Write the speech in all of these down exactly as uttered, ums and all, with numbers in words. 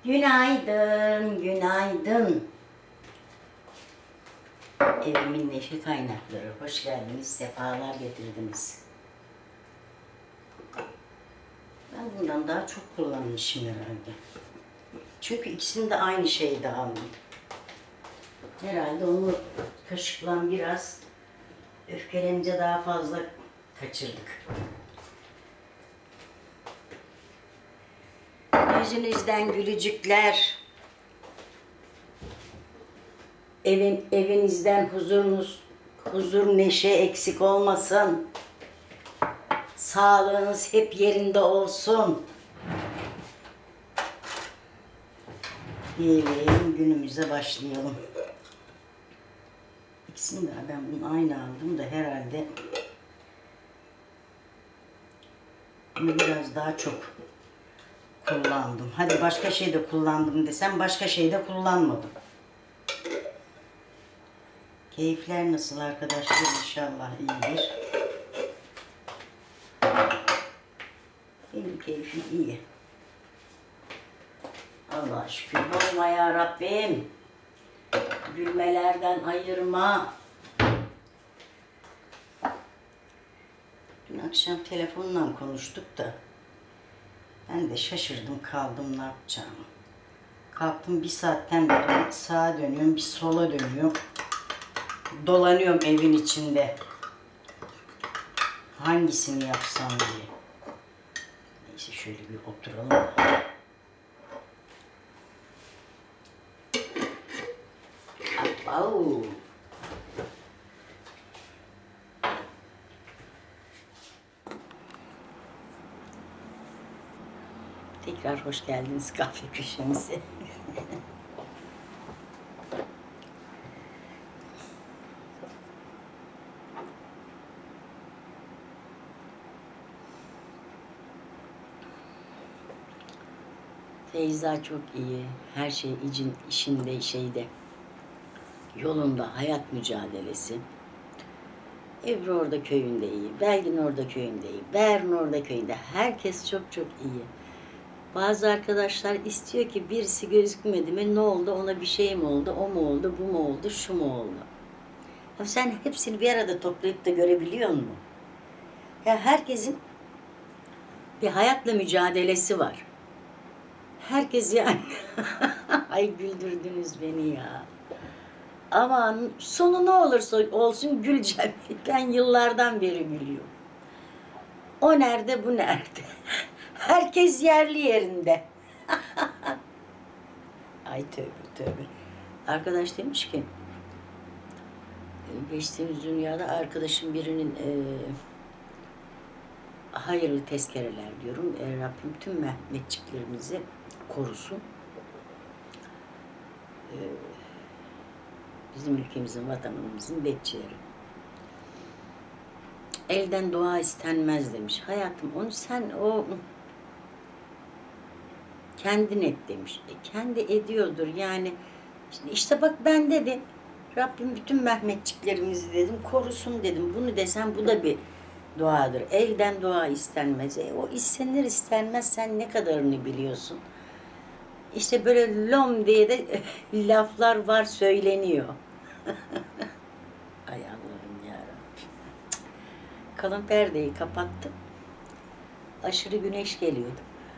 Günaydın, günaydın. Evimin neşe kaynakları. Hoş geldiniz, sefalar getirdiniz. Ben bundan daha çok kullanmışım herhalde. Çünkü ikisini de aynı şeyde aldım. Herhalde onu kaşıkla biraz öfkelenince daha fazla kaçırdık. Yüzünüzden gülücükler, evin evinizden huzurunuz, huzur neşe eksik olmasın. Sağlığınız hep yerinde olsun. Diyelim, günümüze başlayalım. İkisini de ben bunu aynı aldım da herhalde bunu biraz daha çok kullandım. Hadi başka şey de kullandım desem başka şey de kullanmadım. Keyifler nasıl arkadaşlar? İnşallah iyidir. Benim keyfim iyi. Allah'a şükür olma ya Rabbim. Gülmelerden ayırma. Dün akşam telefonla konuştuk da ben de şaşırdım kaldım ne yapacağımı. Kalktım bir saatten beri sağa dönüyorum, bir sola dönüyorum. Dolanıyorum evin içinde. Hangisini yapsam diye. Neyse şöyle bir oturalım da. Au. Tekrar hoş geldiniz kahve köşemize. Feyza çok iyi. Her şey için, işinde, şeyde. Yolunda, hayat mücadelesi. Ebru orada köyünde iyi. Belgin orada köyünde iyi. Bern orada köyünde. Herkes çok çok iyi. Bazı arkadaşlar istiyor ki birisi gözükmedi mi ne oldu, ona bir şey mi oldu, o mu oldu, bu mu oldu, şu mu oldu? Ya sen hepsini bir arada toplayıp da görebiliyor musun? Ya herkesin bir hayatla mücadelesi var. Herkes yani. Ay güldürdünüz beni ya. Aman sonu ne olursa olsun güleceğim. Ben yıllardan beri gülüyorum. O nerede, bu nerede? Herkes yerli yerinde. Ay tövbe tövbe. Arkadaş demiş ki, geçtiğimiz dünyada arkadaşım birinin e, hayırlı tezkereler diyorum. E, Rabbim tüm Mehmetçiklerimizi korusun. E, bizim ülkemizin, vatanımızın bekçileri. Elden dua istenmez demiş. Hayatım onu sen o kendin et demiş. E, kendi ediyordur yani. İşte, işte bak ben dedim. Rabbim bütün Mehmetçiklerimizi dedim korusun dedim. Bunu desem bu da bir duadır. Elden dua istenmez. E, o istenir istenmez sen ne kadarını biliyorsun. İşte böyle lom diye de laflar var söyleniyor. Ay Allah'ım yarabbim. Kalın perdeyi kapattım. Aşırı güneş geliyordu.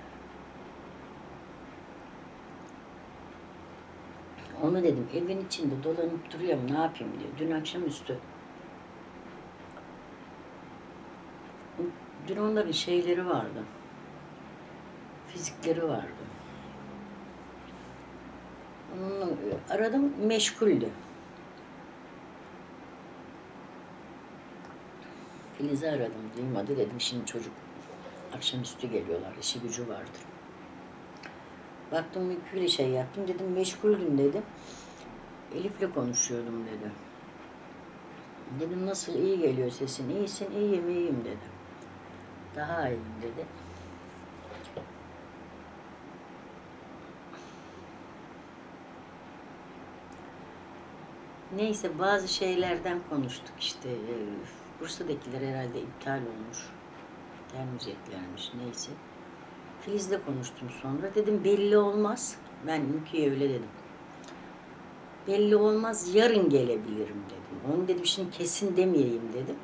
Onu dedim evin içinde dolanıp duruyorum ne yapayım diyor. Dün akşamüstü. Dün onların şeyleri vardı. Fizikleri vardı. Onunla aradım meşguldü. Filiz'i aradım duymadı dedim şimdi çocuk akşamüstü geliyorlar işi gücü vardır. Baktım bir şey yaptım dedim meşguldüm dedi. Elif'le konuşuyordum dedi. Dedim nasıl iyi geliyor sesin iyisin iyiyim iyiyim dedi. Daha iyiyim dedi. Neyse bazı şeylerden konuştuk işte. Bursa'dakiler herhalde iptal olmuş. Gelmeyeceklermiş neyse. Filiz'le konuştum sonra. Dedim belli olmaz. Ben Ülkü'ye öyle dedim. Belli olmaz, yarın gelebilirim dedim. Onu dedim şimdi kesin demeyeyim dedim.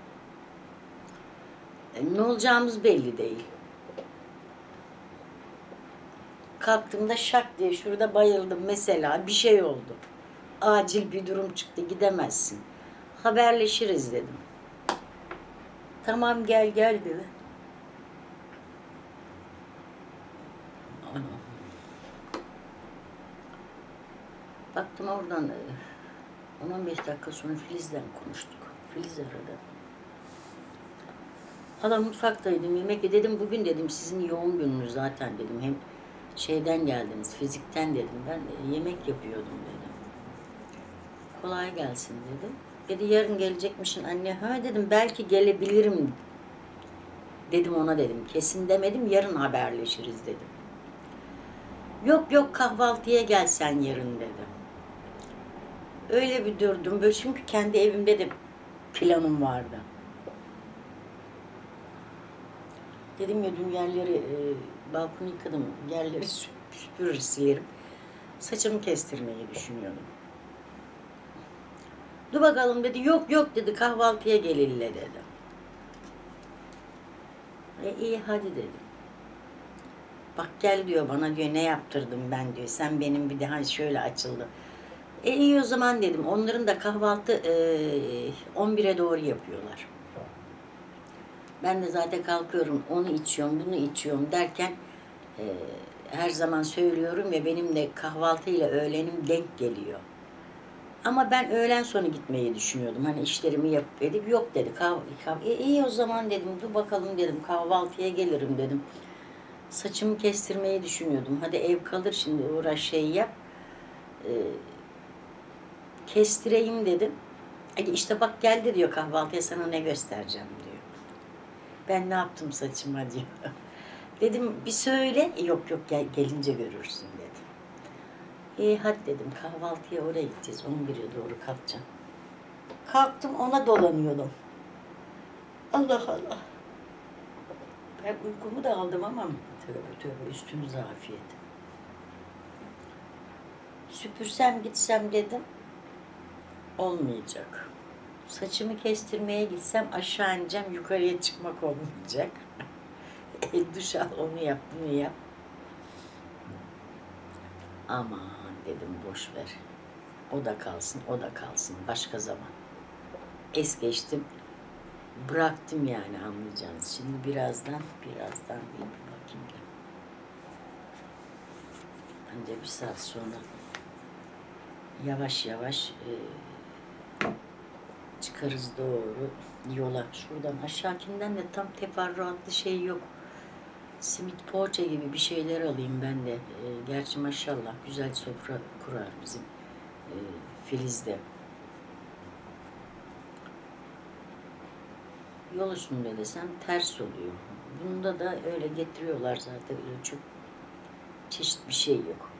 E, ne olacağımız belli değil. Kalktığımda şak diye şurada bayıldım mesela, bir şey oldu. Acil bir durum çıktı, gidemezsin. Haberleşiriz dedim. Tamam gel gel dedi. Baktım oradan on on beş dakika sonra Filiz'den konuştuk. Filiz aradı. Hala mutfaktaydım, yemek dedim. Bugün dedim sizin yoğun gününüz zaten dedim. Hem şeyden geldiniz, fizikten dedim. Ben yemek yapıyordum dedim. Kolay gelsin dedim. Dedi yarın gelecekmişsin anne. Ha dedim belki gelebilirim dedim ona dedim. Kesin demedim, yarın haberleşiriz dedim. Yok yok kahvaltıya gelsen yarın dedim. Öyle bir durdum böyle çünkü kendi evimde de planım vardı. Dedim ya dün yerleri, e, balkonu yıkadım, yerleri süpürür silerim. Saçımı kestirmeyi düşünüyordum. Dur bakalım dedi, yok yok dedi kahvaltıya gel ille dedi. E iyi hadi dedim. Bak gel diyor bana diyor ne yaptırdım ben diyor. Sen benim bir daha şöyle açıldı. E iyi o zaman dedim. Onların da kahvaltı e, on bire doğru yapıyorlar. Ben de zaten kalkıyorum onu içiyorum bunu içiyorum derken e, her zaman söylüyorum ya benim de kahvaltıyla öğlenim denk geliyor. Ama ben öğlen sonu gitmeyi düşünüyordum. Hani işlerimi yapıp edip yok dedi. Kah kah e, iyi o zaman dedim dur bakalım dedim kahvaltıya gelirim dedim. Saçımı kestirmeyi düşünüyordum. Hadi ev kalır şimdi uğraş şey yap. E, kestireyim dedim. Hadi işte bak geldi diyor kahvaltıya sana ne göstereceğim diyor. Ben ne yaptım saçıma diyor. Dedim bir söyle. Yok yok gel, gelince görürsün dedim. İyi hadi dedim kahvaltıya oraya gideceğiz. on bire doğru kalkacağım. Kalktım ona dolanıyordum. Allah Allah. Ben uykumu da aldım ama tövbe tövbe üstümüze afiyet. Süpürsem gitsem dedim. Olmayacak. Saçımı kestirmeye gitsem aşağı ineceğim, yukarıya çıkmak olmayacak. E, duş al, onu yap, bunu yap. Aman dedim boş ver. O da kalsın, o da kalsın. Başka zaman. Es geçtim. Bıraktım yani anlayacağınız. Şimdi birazdan, birazdan bir bakayım da. Anca bir saat sonra yavaş yavaş e, çıkarız doğru yola. Şuradan aşağıkinden de tam teferruatlı şey yok. Simit poğaça gibi bir şeyler alayım ben de. E, gerçi maşallah güzel sofra kurar bizim e, Filiz'de. Yol üstünde desem ters oluyor. Bunda da öyle getiriyorlar zaten. Öyle çok çeşit bir şey yok.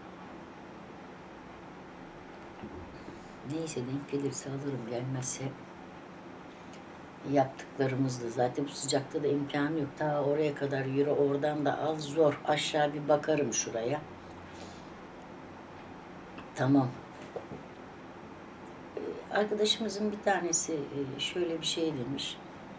Neyse denk gelirse alırım, gelmezse yaptıklarımızda zaten bu sıcakta da imkanı yok. Ta oraya kadar yürü, oradan da al, zor. Aşağı bir bakarım şuraya. Tamam. Arkadaşımızın bir tanesi şöyle bir şey demiş.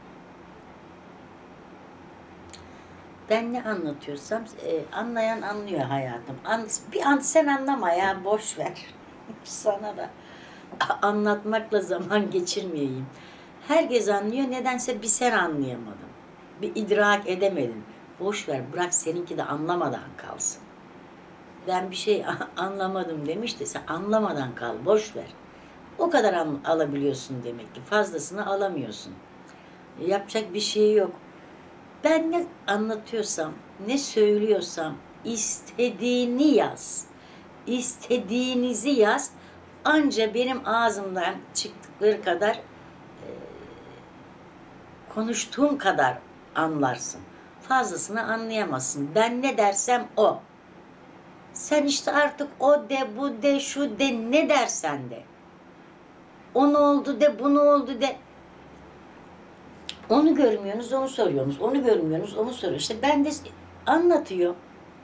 Ben ne anlatıyorsam anlayan anlıyor hayatım. Bir an sen anlama ya, boş ver. Sana da anlatmakla zaman geçirmeyeyim. Herkes anlıyor, nedense bir sen anlayamadın. Bir idrak edemedin. Boş ver, bırak seninki de anlamadan kalsın. Ben bir şey anlamadım demiş de sen anlamadan kal, boş ver. O kadar alabiliyorsun demek ki, fazlasını alamıyorsun. Yapacak bir şey yok. Ben ne anlatıyorsam, ne söylüyorsam istediğini yaz. İstediğinizi yaz. Anca benim ağzımdan çıktıkları kadar, e, konuştuğum kadar anlarsın. Fazlasını anlayamazsın. Ben ne dersem o. Sen işte artık o de, bu de, şu de, ne dersen de. Onu oldu de, bunu oldu de. Onu görmüyorsunuz, onu soruyorsunuz. Onu görmüyorsunuz, onu soruyor. İşte ben de Anlatıyor.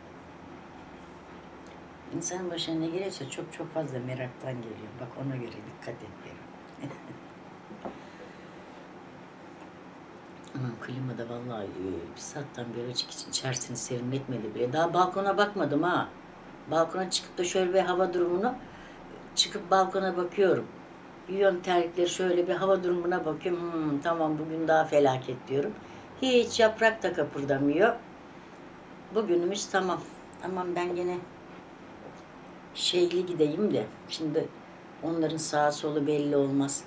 İnsanın başına ne geliyorsa çok çok fazla meraktan geliyor. Bak ona göre dikkat et derim. Aman klima da vallahi bir saatten beri açık için içerisini serinletmedi bile. Daha balkona bakmadım ha. Balkona çıkıp da şöyle bir hava durumunu çıkıp balkona bakıyorum. Yiyorum terlikleri şöyle bir hava durumuna bakıyorum. Hmm, tamam bugün daha felaket diyorum. Hiç yaprak da kıpırdamıyor. Bugünümüz tamam. Aman ben gene şeyli gideyim de. Şimdi onların sağa solu belli olmaz.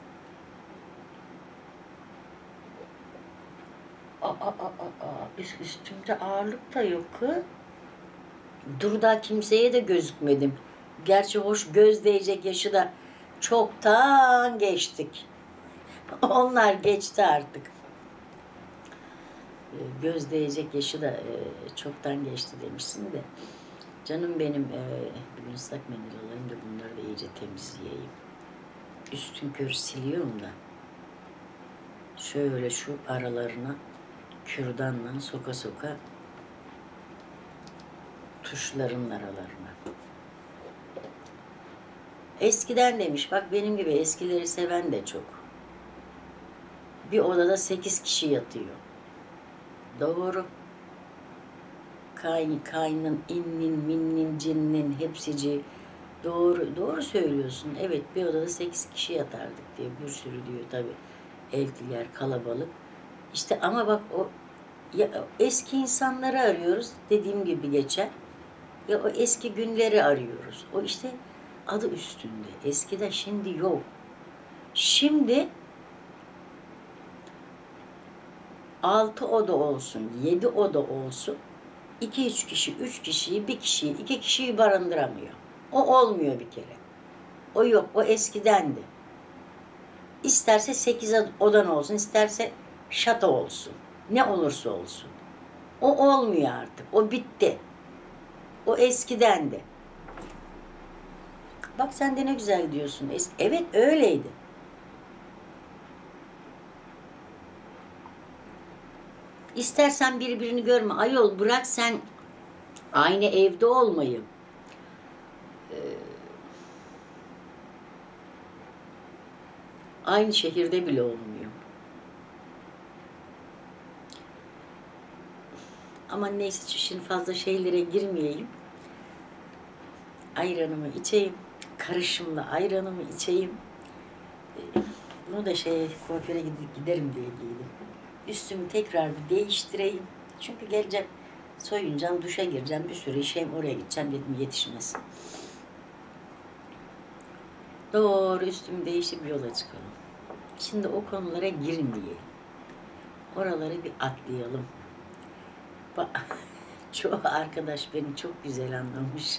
Aa, aa, aa, aa. Üstümde ağırlık da yok kız. Dur da kimseye de gözükmedim. Gerçi hoş göz değecek yaşı da çoktan geçtik. Onlar geçti artık. Göz değecek yaşı da çoktan geçti demişsin de. Canım benim, bugün ıslak mendil olayım da bunları da iyice temizleyeyim. Üstün körü siliyorum da. Şöyle şu aralarına kürdanla soka soka tuşların aralarına. Eskiden demiş, bak benim gibi eskileri seven de çok. Bir odada sekiz kişi yatıyor. Doğru. Kayn, kaynın, innin, minnin, cinnin, hepsici. Doğru, doğru söylüyorsun. Evet, bir odada sekiz kişi yatardık diye bir sürü diyor tabii. Eltiler, kalabalık. İşte ama bak o ya, eski insanları arıyoruz. Dediğim gibi geçen. Ya o eski günleri arıyoruz. O işte adı üstünde. Eskiden, şimdi yok. Şimdi altı oda olsun, yedi oda olsun. iki üç kişi, üç kişiyi, bir kişiyi, iki kişiyi barındıramıyor. O olmuyor bir kere. O yok. O eskidendi. İsterse sekiz odan olsun, isterse şato olsun. Ne olursa olsun. O olmuyor artık. O bitti. O eskidendi. Bak sen de ne güzel diyorsun. Evet öyleydi. İstersen birbirini görme. Ayol bırak sen aynı evde olmayı. Ee, aynı şehirde bile olmuyor. Ama neyse şimdi fazla şeylere girmeyeyim. Ayranımı içeyim. Karışımla ayranımı içeyim. Ee, bunu da şey kuaföre giderim diye giydim. Üstümü tekrar bir değiştireyim. Çünkü geleceğim, soyunacağım, duşa gireceğim, bir sürü işim, oraya gideceğim dedim yetişmez. Doğru üstümü değişip yola çıkalım. Şimdi o konulara girmeyelim. Oraları bir atlayalım. Bak, çoğu arkadaş beni çok güzel anlamış.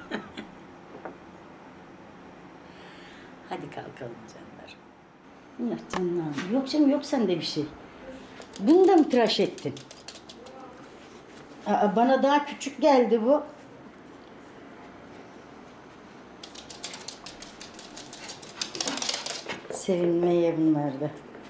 Hadi kalkalım canlar. Allah canlar. Yok canım yok sende bir şey. Bunu da mı tıraş ettin? Aa, bana daha küçük geldi bu. Sevinmeye bunlarda.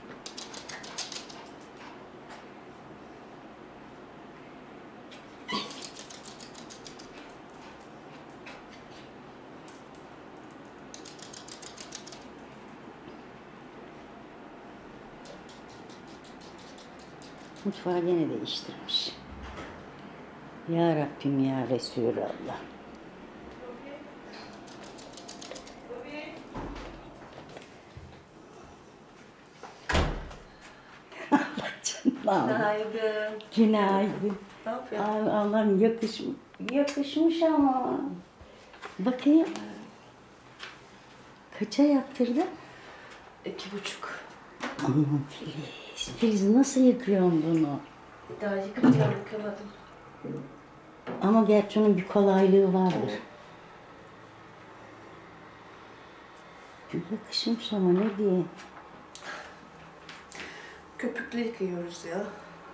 Mutfağı gene değiştirmiş. Ya Rabbim ya Resulallah. Allah canım. Günaydın. Günaydın. Ne yapıyorsun? Allah'ım yakışmış. Yakışmış ama. Bakayım. Kaça yaptırdın? İki buçuk. Aman Filiz. Filiz nasıl yıkıyorsun bunu? Daha yıkayacağım, yıkamadım. Ama gerçi onun bir kolaylığı vardır. Yakışmış ama ne diye. Köpüklü yıkıyoruz ya.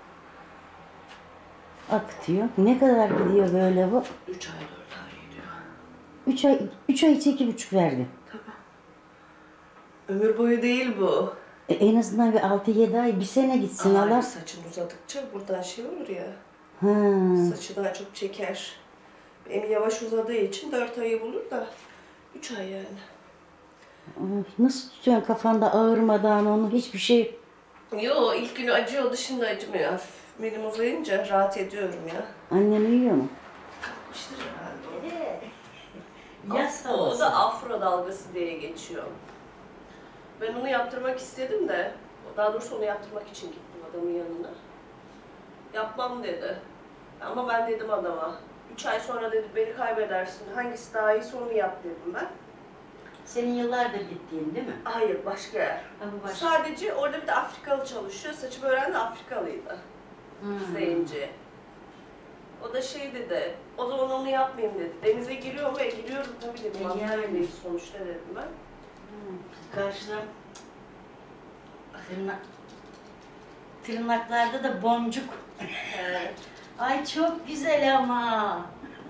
Akıtıyor. Ne kadar gidiyor böyle bu? Üç ay, dört ay gidiyor. Üç ay, üç ay içi iki buçuk verdi. Tabii. Ömür boyu değil bu. E, en azından bir altı yedi ay, bir sene gitsin Ay, Allah. saçın uzadıkça buradan şey olur ya. Ha. Saçı daha çok çeker. Benim yavaş uzadığı için dört ayı bulur da üç ay yani. Ay, nasıl tutuyorsun kafanda ağırmadan onu? Hiçbir şey. Yo, ilk günü acıyor, dışında acımıyor. Hafif benim uzayınca rahat ediyorum ya. Annen uyuyor mu? İşte herhalde o. Yaz O havası. da afro dalgası diye geçiyor. Ben onu yaptırmak istedim de, daha doğrusu onu yaptırmak için gittim adamın yanına. Yapmam dedi. Ama ben dedim adama, üç ay sonra dedi beni kaybedersin, hangisi daha iyiyse onu yap dedim ben. Senin yıllardır gittiğin değil mi? Hayır, başka yer. Ha, bu başka. Sadece orada bir de Afrikalı çalışıyor. Saçımı öğren de Afrikalıydı. Hmm. Zenci. O da şey dedi, o zaman onu yapmayayım dedi. Denize giriyor mu? E, giriyorum tabii dedim. E, yani. Antalya'dayız sonuçta dedim ben. Hmm. Karşıda tırnak, tırnaklarda da boncuk. He. Ay çok güzel ama.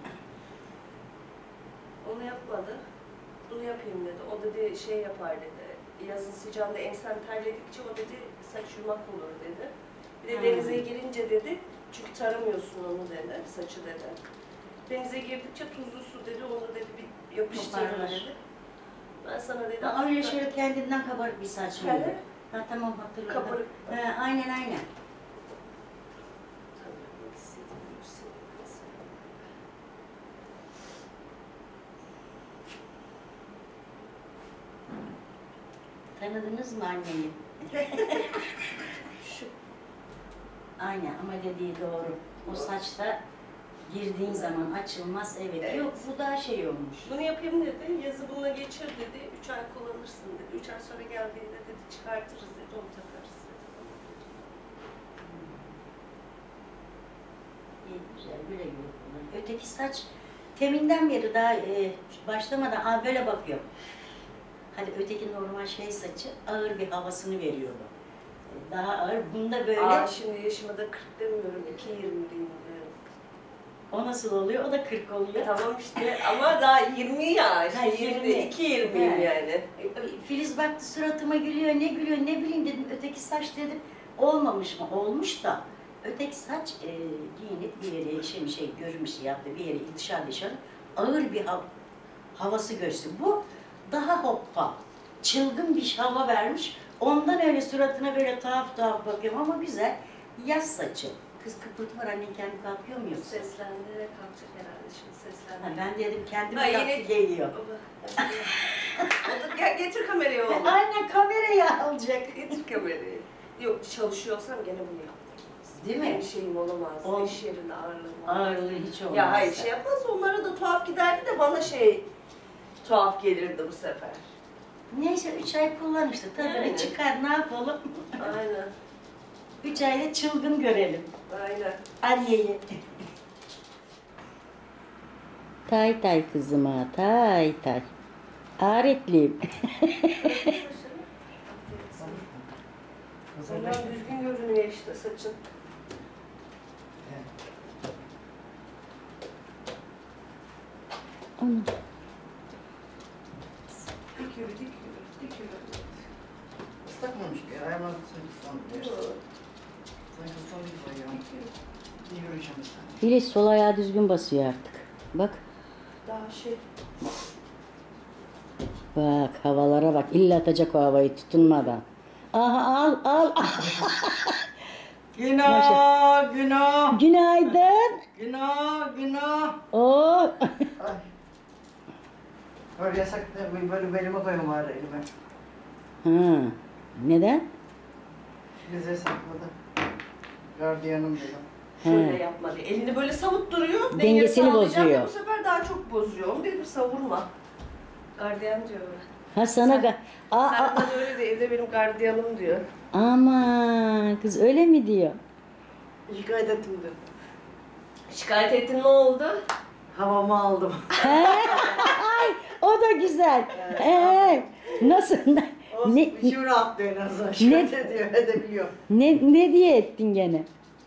Onu yapmadı. Bunu yapayım dedi. O dedi şey yapar dedi. Yazın sıcağında ensen terledikçe o dedi saç yumak olur dedi. Bir de Hmm. denize girince dedi, çünkü taramıyorsun onu dedi, saçı dedi. Denize girdikçe tuzlu su dedi, onu dedi bir yapıştırır Toparlar. dedi. Ben sana dedi. Ha, öyle Afrika- şöyle kendinden kabarık bir saç mıydı? He. Ha tamam hatırladım. Kabarık. He, aynen aynen. Tabii, istediğim istediğim nasıl? Tanıdınız mı anneyi? Şu Aynen ama dediği doğru. O saçta girdiğin zaman açılmaz evet. Evet. Yok bu daha şey olmuş. bunu yapayım dedi, yazı bununla geçir dedi, üç ay kullanırsın dedi. Üç ay sonra geldiğinde dedi çıkartırız dedi, onu takarız dedi. İyi güzel güle güle kullan. Öteki saç teminden beri daha e, başlamadan aa, böyle bakıyor. Hani öteki normal şey saçı ağır bir havasını veriyor bu. E, Daha ağır. Bunda böyle Aa, şimdi yaşıma da kırk demiyorum, iki yirmi diyorum. o nasıl oluyor? O da kırk oluyor. Tamam işte ama daha yirmi ya, Ha, işte yirmi. yirmi, iki yirmiyim He. yani. E, Filiz baktı suratıma gülüyor, ne gülüyor, ne bileyim dedim. Öteki saç dedim, olmamış mı? Olmuş da. Öteki saç e, giyinip bir yere şey, şey görmüş yaptı, bir yere dışarı dışarı ağır bir hav havası gösterdi. Bu daha hoppa, çılgın bir hava vermiş. Ondan öyle suratına böyle tuhaf tuhaf bakıyorum ama güzel. Yaz saçı. Kız kıpırtı var, annen kendi kalkıyor mu yoksa? Seslendi, kalkacak herhalde şimdi seslendi. Ha, ben dedim kendime Ha, kalktı yine- geliyor. Baba. O da gel, getir kamerayı oğlum. Aynen kamerayı alacak. Getir kamerayı. Yok, çalışıyorsam gene bunu yaptırmaz. Değil mi? Benim şeyim olamaz. Ol- İş yerinde ağırlığım Ağırlığı hiç olmaz. Ya hayır şey yapmaz, onlara da tuhaf giderdi de bana şey tuhaf gelirdi bu sefer. Neyse üç ay kullan işte tadını Yani. çıkar ne yapalım. Aynen, Üç ayda çılgın görelim aynen. anneyi. Tay tay kızıma tay tay. Aretliyim. Ondan düzgün görünüyor işte saçın. Onu. Dik yürü, dik yürü, dik yürü. Islakmamış ki. Ayağımdan sanki ıslanmış. Yok, Sanki ıslanmış ayağım. dik yürü. İyi yürüyeceğim bir saniye. Filiz sol ayağı düzgün basıyor artık. Bak. Daha şey, Bak havalara bak. İlla atacak o havayı tutunmadan. Aha al al. Günah, günah, Günaydın. günah, günah. Oo. Ay. Böyle yasak da böyle belime koyma bari elime. Ha. Neden? Bize sakladı. Gardiyanım dedim. şöyle He. yapma diye. Elini böyle savutturuyor. Dengesini dengeyi sağlayacağım bozuyor. ve Bu sefer daha çok bozuyor. Onu dedim savurma. Gardiyan diyor. Ha sana ga- aa, aa, Sen bana öyle de evde benim gardiyanım diyor. aman kız öyle mi diyor? Şikayet ettim dedim. Şikayet ettin ne oldu? Havamı aldım. Ay o da güzel. Ee, nasıl? Olsun, Ne, içim rahatlıyor en azından. Şikayet ediyor, edebiliyor. ne, ne diye ettin gene?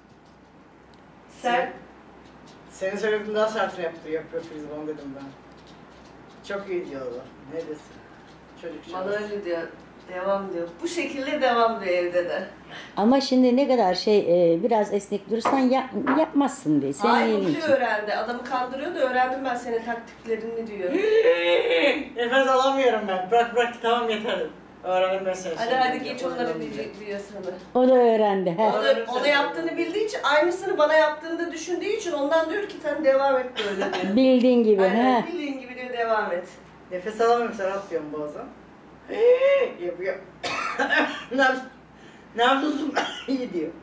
Sen Senin söylediğin daha sert yaptı, yapıyor Filiz onu dedim ben. Çok iyi diyorlar. Ne desin? Çocuk bana şakası. öyle diyor. Devam diyor. Bu şekilde devam diyor evde de. Ama şimdi ne kadar şey e, biraz esnek durursan yap, yapmazsın diye. Sen Ay iyiliğin bu için. öğrendi. Adamı kandırıyor da öğrendim ben senin taktiklerini diyor. Nefes alamıyorum ben. Bırak bırak tamam yeter. Öğrenim ben seni. Hadi hadi geç onları diyecek diyor sana. O da öğrendi. He. Onu, onu yaptığını bildiği için aynısını bana yaptığını da düşündüğü için ondan diyor ki sen devam et böyle diyor. Bildiğin gibi. Aynen He. bildiğin gibi diyor devam et. Nefes alamıyorum Serhat diyorum bazen. Eee yapıyor. ne yapıyorsun? Ne yapıyorsun? İyi diyor.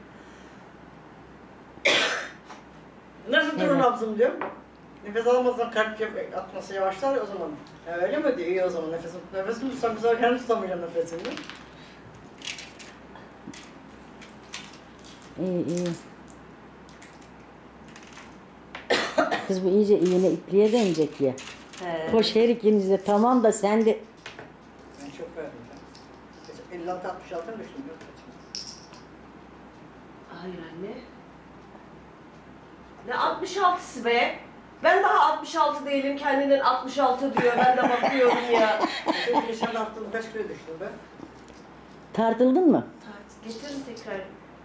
Nasıl durun Evet. nabzım diyorum. Nefes alamazsan kalp atması yavaşlar ya o zaman. Ya öyle mi diyor? İyi o zaman nefes nefesimi tutsam güzel kendim tutamayacağım nefesimi. İyi iyi. Kız bu iyice iğne ipliğe dönecek ya. He. Koş her ikiniz de tamam da sen de Ben çok verdim. Ben. elli altı altmış altıya düştüm. Yok kaçım. Hayır anne. Ne altmış altısı be? Ben daha altmış altı değilim, kendinden altmış altı diyor. Ben de bakıyorum ya. Geçen geçen haftada kaç kilo düştüm ben? tartıldın mı? Tart, getirin tekrar.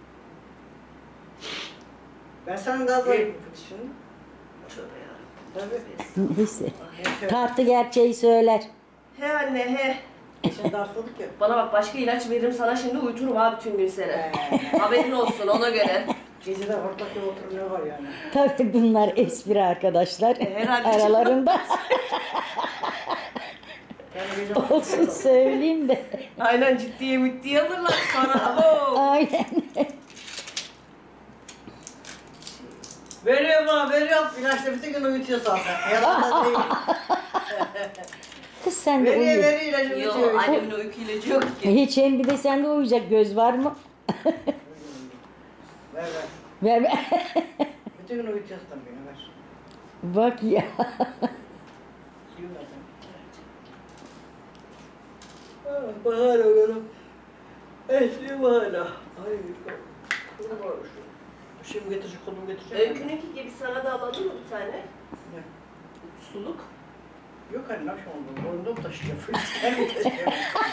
Ben senden daha zayıfım şimdi. Tövbe yarabbim. Tabii. Neyse. Evet. Tartı gerçeği söyler. He anne he. Geçen de atladık ya. Bana bak başka ilaç veririm sana şimdi uyuturum ha bütün gün seni. Ee, Haberin olsun ona göre. Gecede hortlak gibi oturuyor var yani. Tabii bunlar espri arkadaşlar. E, herhalde Aralarında Yani gece olsun söyleyeyim de. Aynen ciddiye müddiye alırlar sonra. Abo. Aynen. Veriyor bana veriyor. İlaçla bütün gün uyutuyor zaten. Yalan da değil. Kız sen de Veriyor uyu. veriyor ilacı uyutuyor. Yok annemin uyku ilacı yok ki. Hiç hem bir de sende uyuyacak göz var mı? Ver ver. Ver ver. Bütün gün uyutuyor zaten beni ver. Bak ya. Suyu zaten. Bahar oğlum. Eski bahar. Ay kolum var şu. Şimdi getirecek kolumu getirecek. Öykününki gibi sana da alalım mı bir tane? Ne? Suluk. Yok anne akşam oldu. Boynunda mı taşıyor? Fırçken mi taşıyor?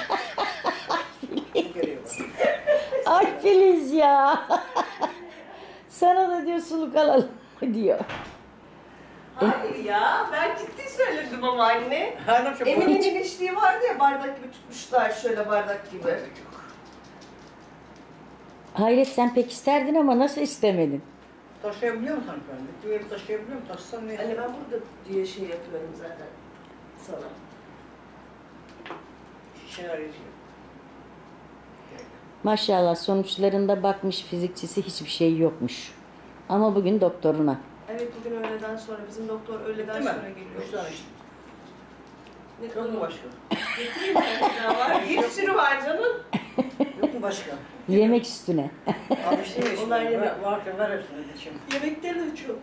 Kim geliyor bana? Ay Filiz ya. Sana da diyor suluk alalım diyor. Hayır ya ben ciddi söyledim ama anne. Her akşam Emin'in boynunda- iliştiği vardı ya bardak gibi tutmuşlar şöyle bardak gibi. Hayret sen pek isterdin ama nasıl istemedin? Taşıyabiliyor musun sanki ben? Bir yeri taşıyabiliyor musun? Taşısan ne? Anne ben burada diye şey yapıyorum zaten sana. Şişeler yazıyor. Maşallah sonuçlarında bakmış fizikçisi hiçbir şey yokmuş. Ama bugün doktoruna. Evet bugün öğleden sonra bizim doktor öğleden Değil mi? sonra geliyor. Üç tane işte. Ne Yok mu kadar başka? Getireyim mi? Daha var. Bir sürü var canım. Yok mu başka? Yemek üstüne. Almıştım ya işte. Onlar Var- yemek. Varken ver hepsini geçeyim. Yemekleri de çok.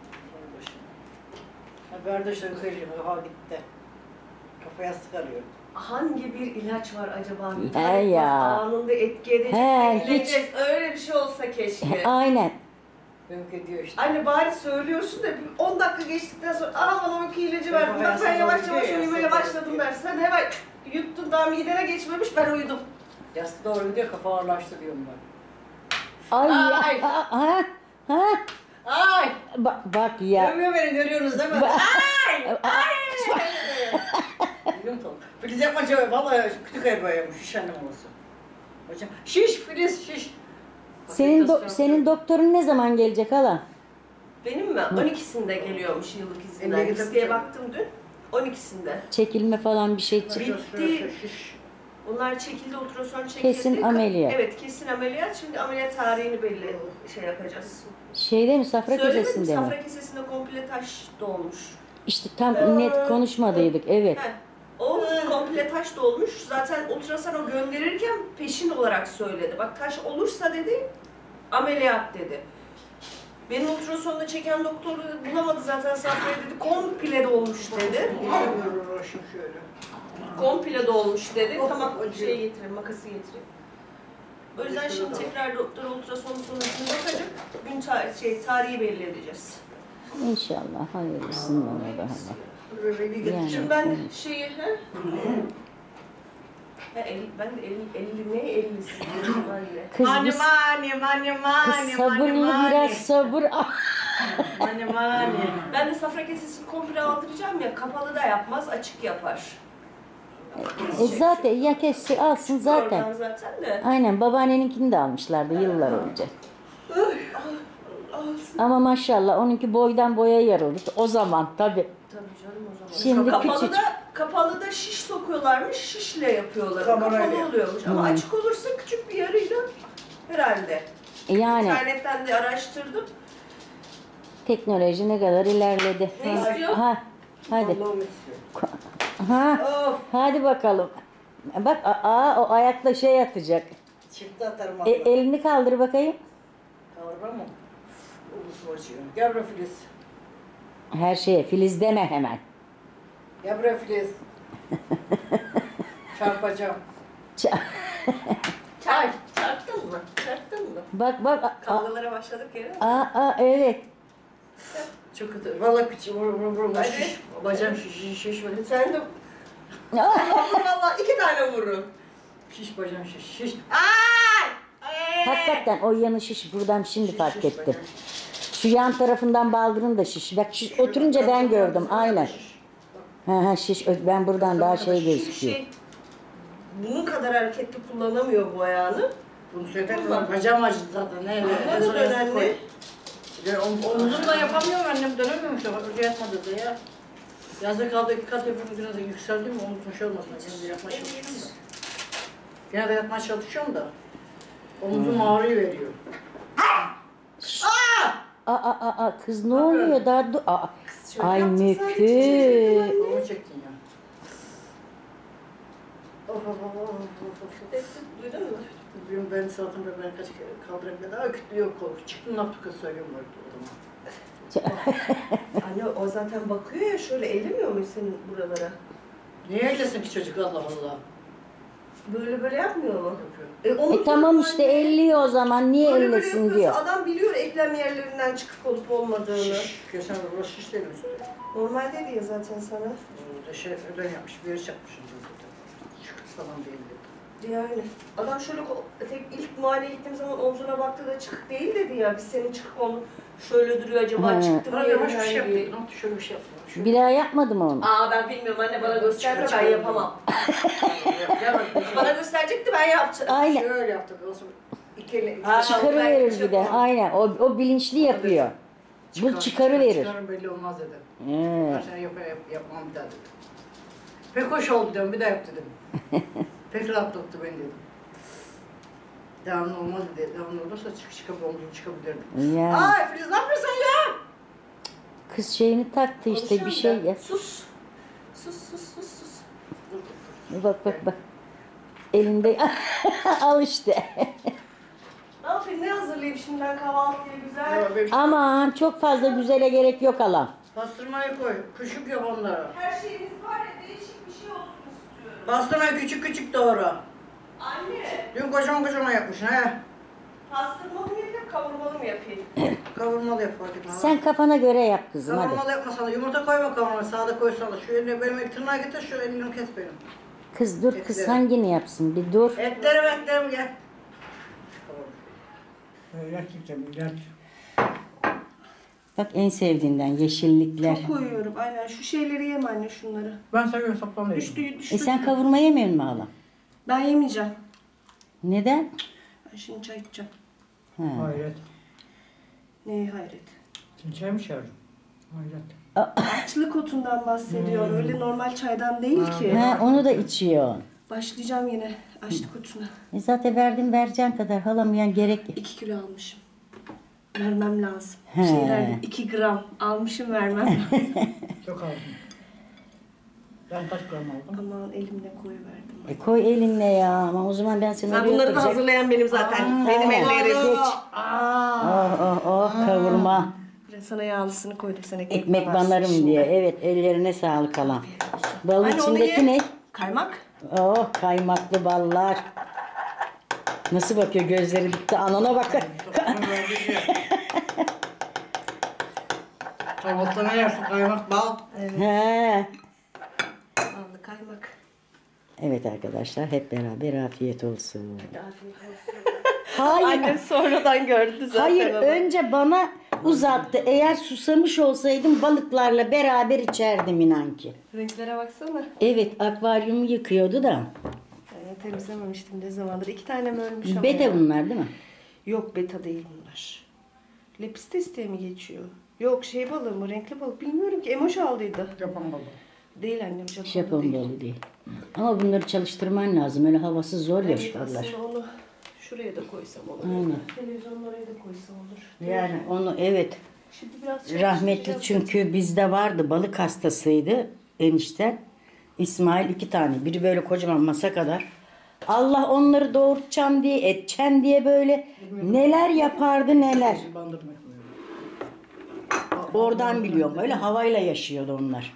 Ha verdi işte yukarı gidiyor. Ha gitti. Kafa yastık arıyor. Hangi bir ilaç var acaba? He ya. Anında etki edecek. He, bir hiç. ilaç. Öyle bir şey olsa keşke. Aynen. Benimki ediyor işte. Anne bari söylüyorsun da bir on dakika geçtikten sonra aa bana uyku ilacı Yok, verdin. Bak ben hayatım yavaş doğru yavaş gidiyor ya, uyumaya doğru başladım gidiyor. dersen hemen yuttun daha midene geçmemiş ben uyudum. Yastık doğru gidiyor. Kafa ağırlaştı diyorum ben. Ay Ay. ya. Ha? Ha? Ay! Ba- bak ya. Görmüyor beni görüyorsunuz değil mi? Ba- Biliyorum tabii. Filiz yapma cevap. Valla kütük ayı boyamış. Şiş annem olsun. Hocam şiş Filiz şiş. Senin do- senin doktorun ne zaman gelecek hala? Benim mi? on ikisinde geliyormuş yıllık Emre izinden. gidip Listeye canım. baktım dün. on ikisinde. Çekilme falan bir şey çık. Bitti. Onlar çekildi, ultrason çekildi. Kesin ameliyat. Evet, kesin ameliyat. Şimdi ameliyat tarihini belli şey yapacağız. Şeyde mi safra Söylemedim, kesesinde mi? safra kesesinde komple taş dolmuş. İşte tam net konuşmadıydık evet. Heh, o komple taş dolmuş. Zaten ultrason o gönderirken peşin olarak söyledi. Bak taş olursa dedi, ameliyat dedi. Benim ultrasonda çeken doktor bulamadı zaten safrayı dedi. Komple dolmuş dedi. Uğraşım şöyle. Komple dolmuş dedi. Oh, Tamam acıyor. şey getireyim, makası getireyim. O yüzden şimdi tekrar doktor ultrason sonucuna bakacak. Gün tar şey, tarihi belli edeceğiz. İnşallah hayırlısından olur hala. Böyle bir Yani. getireceğim. Şimdi ben şeyi, he? Ben, el, ben de el, elli ne ellisi diyorum anne. Kız Mani biz, mani mani kız mani sabırlı biraz sabır. Ah, Mani mani. Ben de safra kesesini komple aldıracağım ya, kapalı da yapmaz, açık yapar. E zaten ya kesse alsın zaten. Oradan zaten de. Aynen babaanneninkini de almışlardı yıllar önce. Alsın. Ama maşallah onunki boydan boya yarıldı. O zaman tabi. Tabii canım o zaman. Şimdi kapalı küçük. da kapalı da şiş sokuyorlarmış, şişle yapıyorlar. Kamerayla. Kapalı oluyormuş ama Hmm. açık olursa küçük bir yarıyla herhalde. Yani İnternetten de araştırdım. teknoloji ne kadar ilerledi. Ne Ha, istiyor? ha, hadi. Allah'ım istiyor. Ha, Of. hadi bakalım. Bak aa o ayakla şey atacak. Çifte atarım E, abla. elini kaldır bakayım. Kavurma mı? Ulusu açıyor. Gel buraya Filiz. Her şeye Filiz deme hemen. Gel buraya Filiz. Çarpacağım. Ç- Çarp, çarptın mı? Çarptın mı? bak bak. Aa, Kavgalara başladık ya. aa, aa, evet. Çok kötü. Valla küçük. Vur vur vur. Hadi. Şiş. Bacağım şiş şiş şiş. Böyle. Sen de Aa, valla iki tane vurun. Şiş bacağım şiş şiş. hakikaten o yanı şiş buradan şimdi Şiş, fark şiş ettim. bacağım. Şu yan tarafından baldırın da şiş. Bak şiş, oturunca ben gördüm aynen. Ha ha şiş ben buradan daha şey Şu gözüküyor. şey, bunun kadar hareketli kullanamıyor bu ayağını. Bunu söyledim. Bacağım acıdı zaten. Ne? Ama da önemli. Ya, om- omzumla yapamıyorum annem dönemiyorum işte. Bak öyle yapmadı da ya. Yazda kaldı iki kat yapıyorum biraz da yükseldim mi omzum şey olmasın. Gene de yapmaya çalışıyorum da. Gene de yapmaya çalışıyorum da. Omzum ağrıyor veriyor. Aa, aa, aa, kız ne oluyor daha du- aa, şöyle ay yaptı, sadece mükü. çekti Onu çektin ya. Of of of of of of. Duydun mu? Bugün ben saltımda ben kaç kere kaldırayım da daha kütlüyor kol. Çıktım ne yaptı kız söylüyorum var o zaman. Anne o zaten bakıyor ya, şöyle ellemiyor mu senin buralara? Niye öylesin ki çocuk Allah Allah. Böyle böyle yapmıyor mu? Yapıyor. E, onu E tamam işte anne. elliyor o zaman niye Böyle böyle ellesin yapıyorsa diyor. adam biliyor eklem yerlerinden çıkık olup olmadığını. Şiş. Geçen de burası şiş değil mi? Normal dedi ya zaten sana. Orada şey öden yapmış, bir yere çakmışım zaten. Çıkık falan değil dedi. Yani adam şöyle kol- tek ilk muayeneye gittiğim zaman omzuna baktı da çıkık değil dedi ya. Biz senin çıkık onu şöyle duruyor acaba He. çıktı mı Bana yavaş bir şey yerinden diye. yaptı. Şöyle bir şey yaptı. Şöyle. Bir daha yapmadı mı onu? Aa ben bilmiyorum anne, bana gösterme, Çıkar, ben çıkar. yapamam. Gel bak. Bana gösterecekti, ben yaptım. Aynen. Şöyle yaptı. Olsun. İki eli. Ha, Çıkarıverir bir de. Çıkar. Aynen. O, o bilinçli yapıyor. Bu çıkarı verir. Çıkarın belli olmaz dedi. He. Ben sana yap, yap, yapmam bir daha dedi. Pek hoş oldu diyorum, bir daha yap dedim. Pek rahatlattı beni dedim. Devamlı olmaz dedi. Devamlı olursa çık çıkıp omzum çıkabilirdi. Ya. Ay Filiz ne yapıyorsun ya? Kız şeyini taktı işte bir şey ya. Sus. Sus sus sus sus. Bak bak bak. Elinde al işte. Ne yapayım, ne hazırlayayım şimdiden kahvaltıya güzel? Ya, benim- Aman çok fazla güzele gerek yok alan. Pastırmayı koy. Küçük yap onları. Her şeyimiz var ya, değişik bir şey olsun istiyorum. Pastırmayı küçük küçük doğra. Anne, Dün kocaman kocaman yapmışsın he. pastırmalı mı yapayım, kavurmalı mı yapayım? Kavurmalı yap fark etmez. Sen kafana göre yap kızım hadi. Kavurmalı yapmasana. Yumurta koyma kavurmalı. Sağda koysana. Şu eline benim tırnağı getir. Şu elini kes benim. Kız dur kız Etleri. hangini yapsın bir dur. Etlerim etlerim gel. Gerçekten güzel. Bak en sevdiğinden yeşillikler. Çok koyuyorum, aynen. Şu şeyleri yeme anne, şunları. Ben seviyorum saplamayı. Düştü, düştü. E sen kavurma yemiyor musun hala? Ben yemeyeceğim. Neden? Ben şimdi çay içeceğim. Ha. Hayret. Neye hayret? Sen çay mı çağırdın? Hayret. Açlık otundan bahsediyor. Öyle normal çaydan değil ki. Ha, onu da içiyor. Başlayacağım yine açlık otuna. E zaten verdim vereceğin kadar halam yani gerek. iki kilo almışım. Vermem lazım. He. Şeyler iki gram almışım, vermem lazım. Çok aldım. Ben kaç gram aldım? Aman elimle koyuverdim. E koy elinle ya ama o zaman ben seni Sen oraya bunları da oturacak- hazırlayan benim zaten. Aa, benim tamam. ellerim. Geç. Oh oh oh kavurma. Ben sana yağlısını koydum, sen ekmek, Ekmek banarsın banlarım şimdi. diye. Evet ellerine sağlık halam. Balın Anne, onu içindeki ye. ne? Kaymak. Oh kaymaklı ballar. Nasıl bakıyor gözleri dikti anana bakın. Kahvaltıda ne yersin? Kaymak, bal. Evet. He. Aldı kaymak. Evet arkadaşlar hep beraber afiyet olsun. Afiyet olsun. Hayır. Annem sonradan gördü zaten. Hayır onu. önce bana uzattı. Eğer susamış olsaydım balıklarla beraber içerdim inan ki. Renklere baksana. Evet akvaryumu yıkıyordu da. Yani temizlememiştim ne zamandır. İki tane mi ölmüş ama Beta ya. bunlar değil mi? Yok beta değil bunlar. Lepistes diye mi geçiyor? Yok şey balığı mı? Renkli balık. Bilmiyorum ki. Emoş aldıydı. Japon balığı. Değil annem Japon, Japon değil. balığı değil. Ama bunları çalıştırman lazım. Öyle havası zor Evet, yaşarlar. aslında onu şuraya da koysam olur. Aynen. Televizyonun oraya da koysam olur. Yani onu evet. Şimdi biraz Rahmetli çalıştıracağım. çünkü bizde vardı balık hastasıydı enişten. İsmail iki tane. Biri böyle kocaman masa kadar. Allah onları doğurtacağım diye, edeceğim diye böyle neler yapardı neler. Bandırma yapıyor. Oradan biliyorum. Öyle havayla yaşıyordu onlar.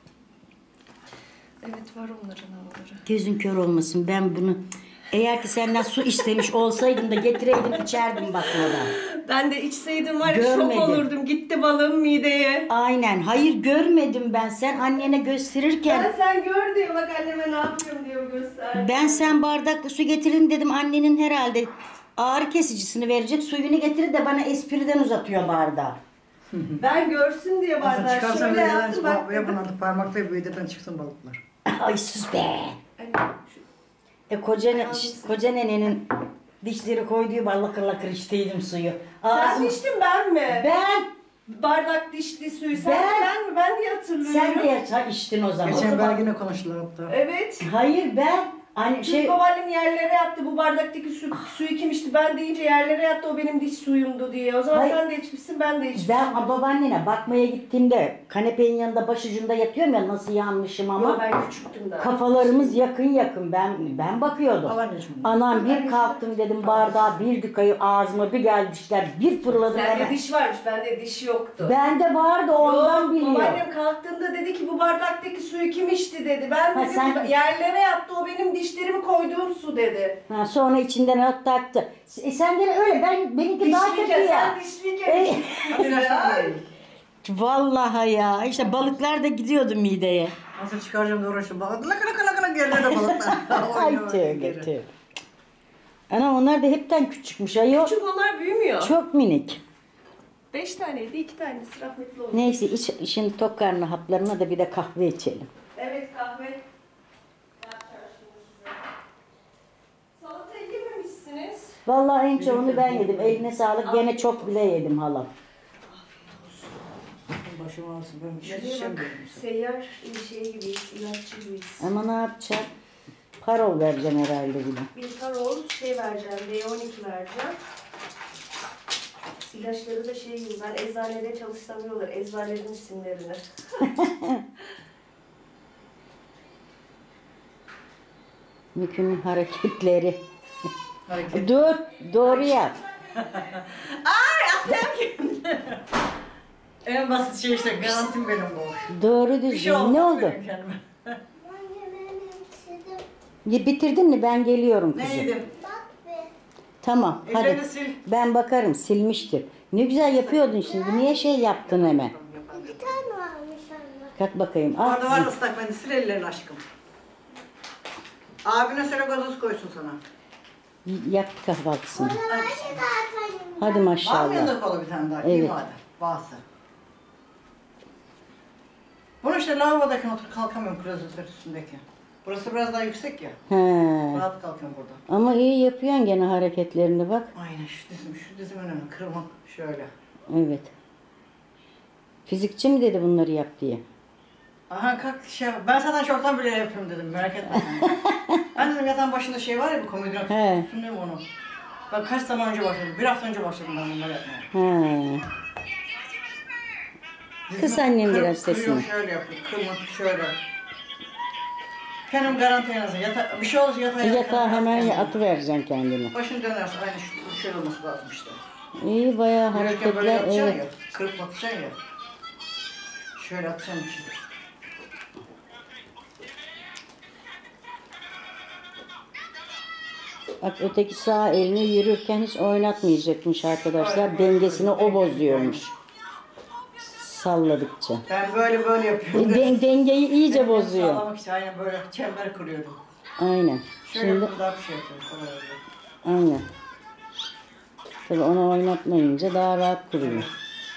Evet var onların havaları. Gözün kör olmasın. Ben bunu eğer ki senden su istemiş olsaydım da getireydim içerdim baklava. Ben de içseydim var ya Görmedim. şok olurdum. Gitti balığım mideye. Aynen. Hayır görmedim ben. Sen annene gösterirken Ben sen gör diyor bak anneme ne yapıyorum diyor göster. ben sen bardakla su getirin dedim. Annenin herhalde ağrı kesicisini verecek. Suyunu getirir de bana espriden uzatıyor bardağı. Ben görsün diye Aslında bardağı çıkarsan şöyle böyle yaptı bak. ya bunlar parmakla büyüdeden çıksın balıklar. Ay sus be. Anne, şu- E koca, ne- şşt, koca nenenin dişleri koyduğu bal lakır lakır içteydim suyu. Sen Ağzım- mi içtin ben mi? Ben. Bardak dişli suyu sen Ben- mi ben mi? Ben diye hatırlıyorum. Sen de ya içtin o zaman. Geçen belgine konuştular hatta. Evet. Hayır ben. Hani Şey, şey babaannem yerlere yattı bu bardaktaki su, suyu kim içti ben deyince yerlere yattı o benim diş suyumdu diye. O zaman Hayır. sen de içmişsin ben de içmişim. ben babaannene bakmaya gittiğimde kanepenin yanında başucunda yatıyorum ya nasıl yanmışım ama. Ama ben küçüktüm daha. Kafalarımız yakın yakın. Ben ben bakıyordum. Al anneciğim. Anam bir kalktım dedim bardağı bir dükayı ağzıma bir geldi dişler bir fırladım Sende hemen. diş varmış bende diş yoktu. Bende vardı ondan Yok, biliyorum. babaannem kalktığında dedi ki bu bardaktaki suyu kim içti dedi. Ben Ha, dedim sen- yerlere yattı o benim dişlerimi koyduğum su dedi. Ha, sonra içinden at taktı. E, sen gene öyle ben benimki daha kötü Dişliyken ya. sen dişliyken E, içtin. Hadi ilaçlar verin. Vallahi ya işte balıklar da gidiyordu mideye. Nasıl çıkaracağım da uğraştım. Balık laka laka laka laka geride de balıklar. Ay Oynuyor tövbe geri. tövbe. Ana onlar da hepten küçükmüş ayol. Küçük onlar büyümüyor. Çok minik. Beş taneydi iki tanesi rahmetli oldu. Neyse iç, işin tok karnı haplarına da bir de kahve içelim. Evet kahve. Yapacağım şimdi size. Salatayı yememişsiniz. Vallahi en çoğunu ben yedim. Eline sağlık. Gene çok bile yedim halam. Başım ağrısın. Ben hiç Nereye içeceğim bak dedim. seyyar şey gibiyiz, ilaççı gibiyiz. Ama ne yapacağım? Parol vereceğim herhalde bile. Bir parol şey vereceğim, B on iki vereceğim. İlaçları da şey gibi, ben eczanede çalışsam iyi olur, eczanelerin isimlerini. Mükünün hareketleri. Hareket. Dur, doğru yap. En basit şey işte garantim benim bu. Doğru Bir şey düzgün. olmaz Ne oldu? benim kendime. Ya bitirdin mi? Ben geliyorum kızım. Neydim? Tamam, Ellerini hadi. sil. Ben bakarım, silmiştir. Ne güzel yapıyordun şimdi. Niye şey yaptın hemen? Bir tane varmış anne. Kalk bakayım. Ah, Orada var ıslak mendil, sil ellerini aşkım. Abine söyle gazoz koysun sana. yap kahvaltısını. Bana var ki zaten. Hadi Var mı maşallah. yanında kola bir tane daha? Evet. Evet. Hadi. Varsa. Bunu işte lavabodayken oturup kalkamıyorum klozetler üstündeki. Burası biraz daha yüksek ya. He. Rahat kalkıyorum burada. Ama iyi yapıyorsun gene hareketlerini bak. Aynen şu dizim, şu dizim önemli. Kırmak şöyle. Evet. Fizikçi mi dedi bunları yap diye? Aha kalk şey yap- Ben zaten çoktan bile yapıyorum dedim merak etme sen. Ben dedim yatağın başında şey var ya bu komodin He. üstünde mi onu? Ben kaç zaman önce başladım? Bir hafta önce başladım ben bunları yapmaya. He. Dizimi Kıs annem kırıp biraz kırıyorum, sesini. şöyle yapıyorum. Kırmak şöyle. Kendim garanti en azından. Yata bir şey olursa yatağa Yatağa hemen atı vereceksin kendini. Başını dönersin. Aynı şu, şöyle olması lazım işte. İyi bayağı Yürürken böyle hareketler. yapacaksın Evet. ya. Kırıp atacaksın ya. Şöyle atacaksın içine. Bak öteki sağ elini yürürken hiç oynatmayacakmış arkadaşlar. Dengesini o bozuyormuş. Salladıkça. Ben böyle böyle yapıyorum. E, den- dengeyi iyice Dengeyi bozuyor. Sağlamak için aynen böyle çember kuruyordum. Aynen. Şöyle Şimdi yapıp daha bir şey yapıyor. Kolay oluyor. aynen. Tabii onu oynatmayınca daha rahat duruyor. Evet.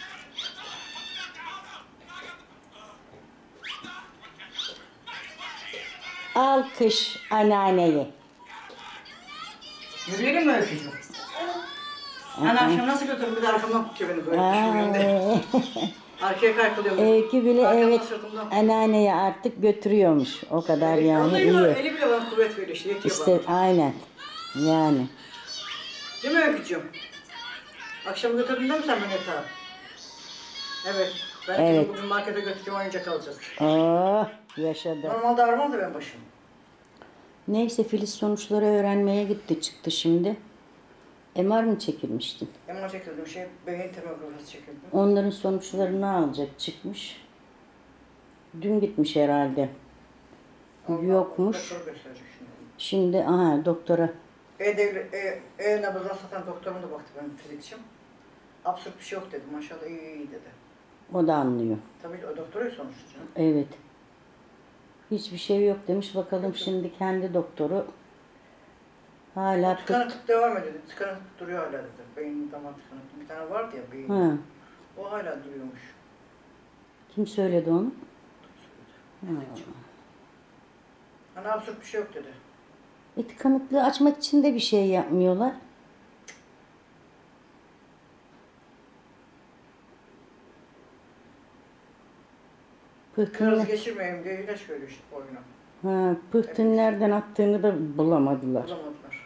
Alkış anneanneyi. Yürüyelim mi öykücüğüm? Hani akşam nasıl götürdüm? Bir de arkamdan tutuyor beni böyle. Düşürüyorum diye. Ay. Arkaya kaykılıyorum. Öykü bile Arkamdan, evet sırtımdan. anneanneyi artık götürüyormuş. O kadar Evet, yani onun eli, iyi. eli bile bana kuvvet veriyor işte. Yetiyor İşte bana. aynen. Yani. Değil mi öykücüğüm? Akşam götürdün değil mi sen beni yatağa? Evet. Ben Evet. evet. Bugün markete götüreceğim, oyuncak alacağız. Oh yaşadı. Normalde ağrımaz da benim başım. Neyse Filiz sonuçları öğrenmeye gitti çıktı şimdi. M R mı çekilmiştin? M R çekildim şey, beyin tomografisi çekildim. Onların sonuçlarını alacak çıkmış. Dün gitmiş herhalde. Yokmuş. Doktor gösterecek şimdi. Şimdi aha doktora. E-devlet, e, e-nabızdan satan doktorum da baktı benim fizikçim. Absürt bir şey yok dedi. Maşallah iyi iyi dedi. O da anlıyor. Tabii o doktor ya sonuçta canım. Evet. Hiçbir şey yok demiş. Bakalım şimdi kendi doktoru. Hala pıt. Tıkanıklık devam ediyor dedi. Tıkanıklık duruyor hala dedi. Beyin damar tıkanıklığı. Bir tane vardı ya beyin. Ha. O hala duruyormuş. Kim söyledi onu? Ha. Hani absürt bir şey yok dedi. E, tıkanıklığı açmak için de bir şey yapmıyorlar. Kırız Pıhtını, geçirmeyeyim diye ilaç veriyor işte boyuna. ha, pıhtını nereden attığını da bulamadılar. Bulamadılar.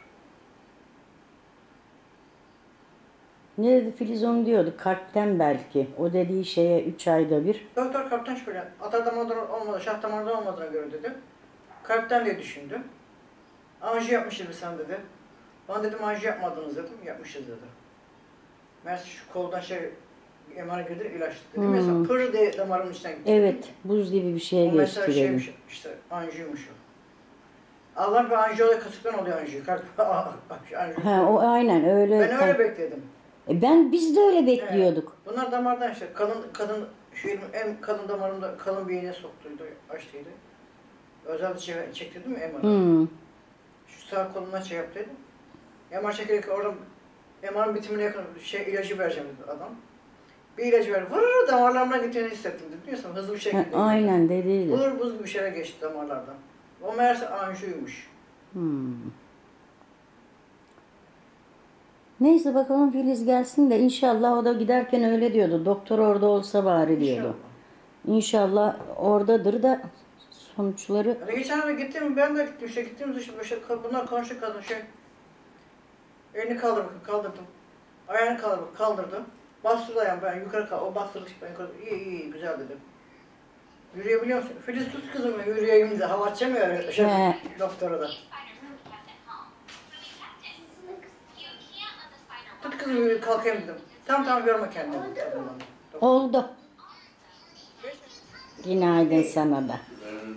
Ne dedi Filiz onu diyordu. Kalpten belki. O dediği şeye üç ayda bir. Doktor kalpten şöyle atar damarda olmadı, şah damarda olmadığına göre dedi. Kalpten diye düşündü. Anjiyo yapmışız biz sen dedi. Ben dedim anjiyo yapmadınız dedim. Yapmışız dedi. Meğerse şu koldan şey M R'a girdi ilaç dedim ya sen pır diye damarımın içinden gitti. Evet. Buz gibi bir şeye O mesela geçti dedim. şeymiş işte anjiyomuş o. Allah bir anjiyola kasıktan oluyor anjiyo. Kalp anjiyo. Ha, o aynen öyle. Ben öyle bekledim. E, ben biz de öyle bekliyorduk. Evet. Bunlar damardan işte kalın kadın şu elim en kalın damarımda kalın bir iğne soktuydu, açtıydı. Özel şey çektirdim mi M R'ı? Hmm. Şu sağ kolumdan şey yaptıydım. M R çekerek oradan M R'ın bitimine yakın şey ilacı vereceğim dedi adam. Bir ilacı ver, vırr damarlarımdan gittiğini hissettim dedi. Biliyorsun hızlı bir Ha, şekilde. aynen dediydi. Vır buz gibi bir şeyler geçti damarlardan. O meğerse anjiyoymuş. Hmm. Neyse bakalım Filiz gelsin de inşallah o da giderken öyle diyordu. Doktor orada olsa bari diyordu. İnşallah oradadır da sonuçları. Yani geçen hafta gittim, ben de gittim işte gittiğimiz işte böyle bunlar konuştu kadın şey. Elini kaldır bakın kaldırdım. Ayağını kaldır bakın kaldırdım. Bastırdı ayağımı ben yukarı kaldım. O bastırdı ben yukarı. İyi iyi güzel dedim. Yürüyebiliyor musun? Filiz tut kızım yürüyeyim de hava açamıyor öyle şey, He. doktora da. Tut kızım yürü kalkayım dedim. Tamam tamam yorma kendini. Kadından. Oldu. Günaydın sana da.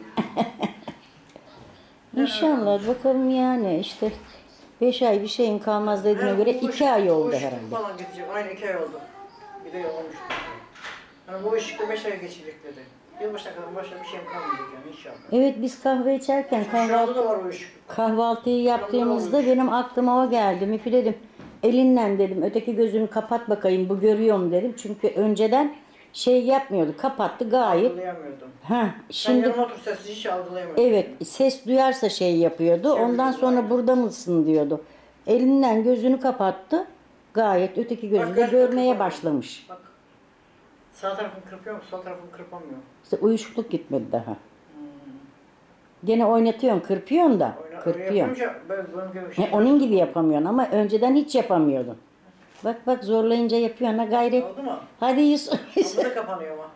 İnşallah bakalım yani işte beş ay bir şeyim kalmaz dediğine göre bu iki ışık- ay bu oldu ışık herhalde. falan geçecek. Aynı iki ay oldu. Bir de olmuş. Hani bu ışıkta beş ay geçecek dedi. Yılbaşına kadar başka bir şeyim kalmayacak yani inşallah. Evet biz kahve içerken Şu anda kahvaltı, da var o ışık. kahvaltıyı yaptığımızda olmuş. benim aklıma o geldi. Müfit dedim elinden dedim öteki gözünü kapat bakayım bu görüyor mu dedim. Çünkü önceden şey yapmıyordu kapattı gayet. Algılayamıyordum. Ha, Şimdi... şimdi Sen yanıma otur sessiz hiç algılayamıyordum. evet ses duyarsa şey yapıyordu. Şey Ondan yapıyordu, sonra aynen. burada mısın diyordu. Elinden gözünü kapattı. Gayet öteki gözü Bak, de ben görmeye kırpamıyorum. başlamış. Bak. Sağ tarafını kırpıyor mu? Sol tarafını kırpamıyor. İşte uyuşukluk gitmedi daha. Gene oynatıyorsun, kırpıyorsun da. Oyna, öyle Kırpıyorsun. yapınca böyle bunun gibi şey. He, onun gibi yapamıyorsun ama önceden hiç yapamıyordun. Bak bak zorlayınca yapıyorsun ha gayret. Oldu mu? Hadi Yusuf. Ama da kapanıyor ama.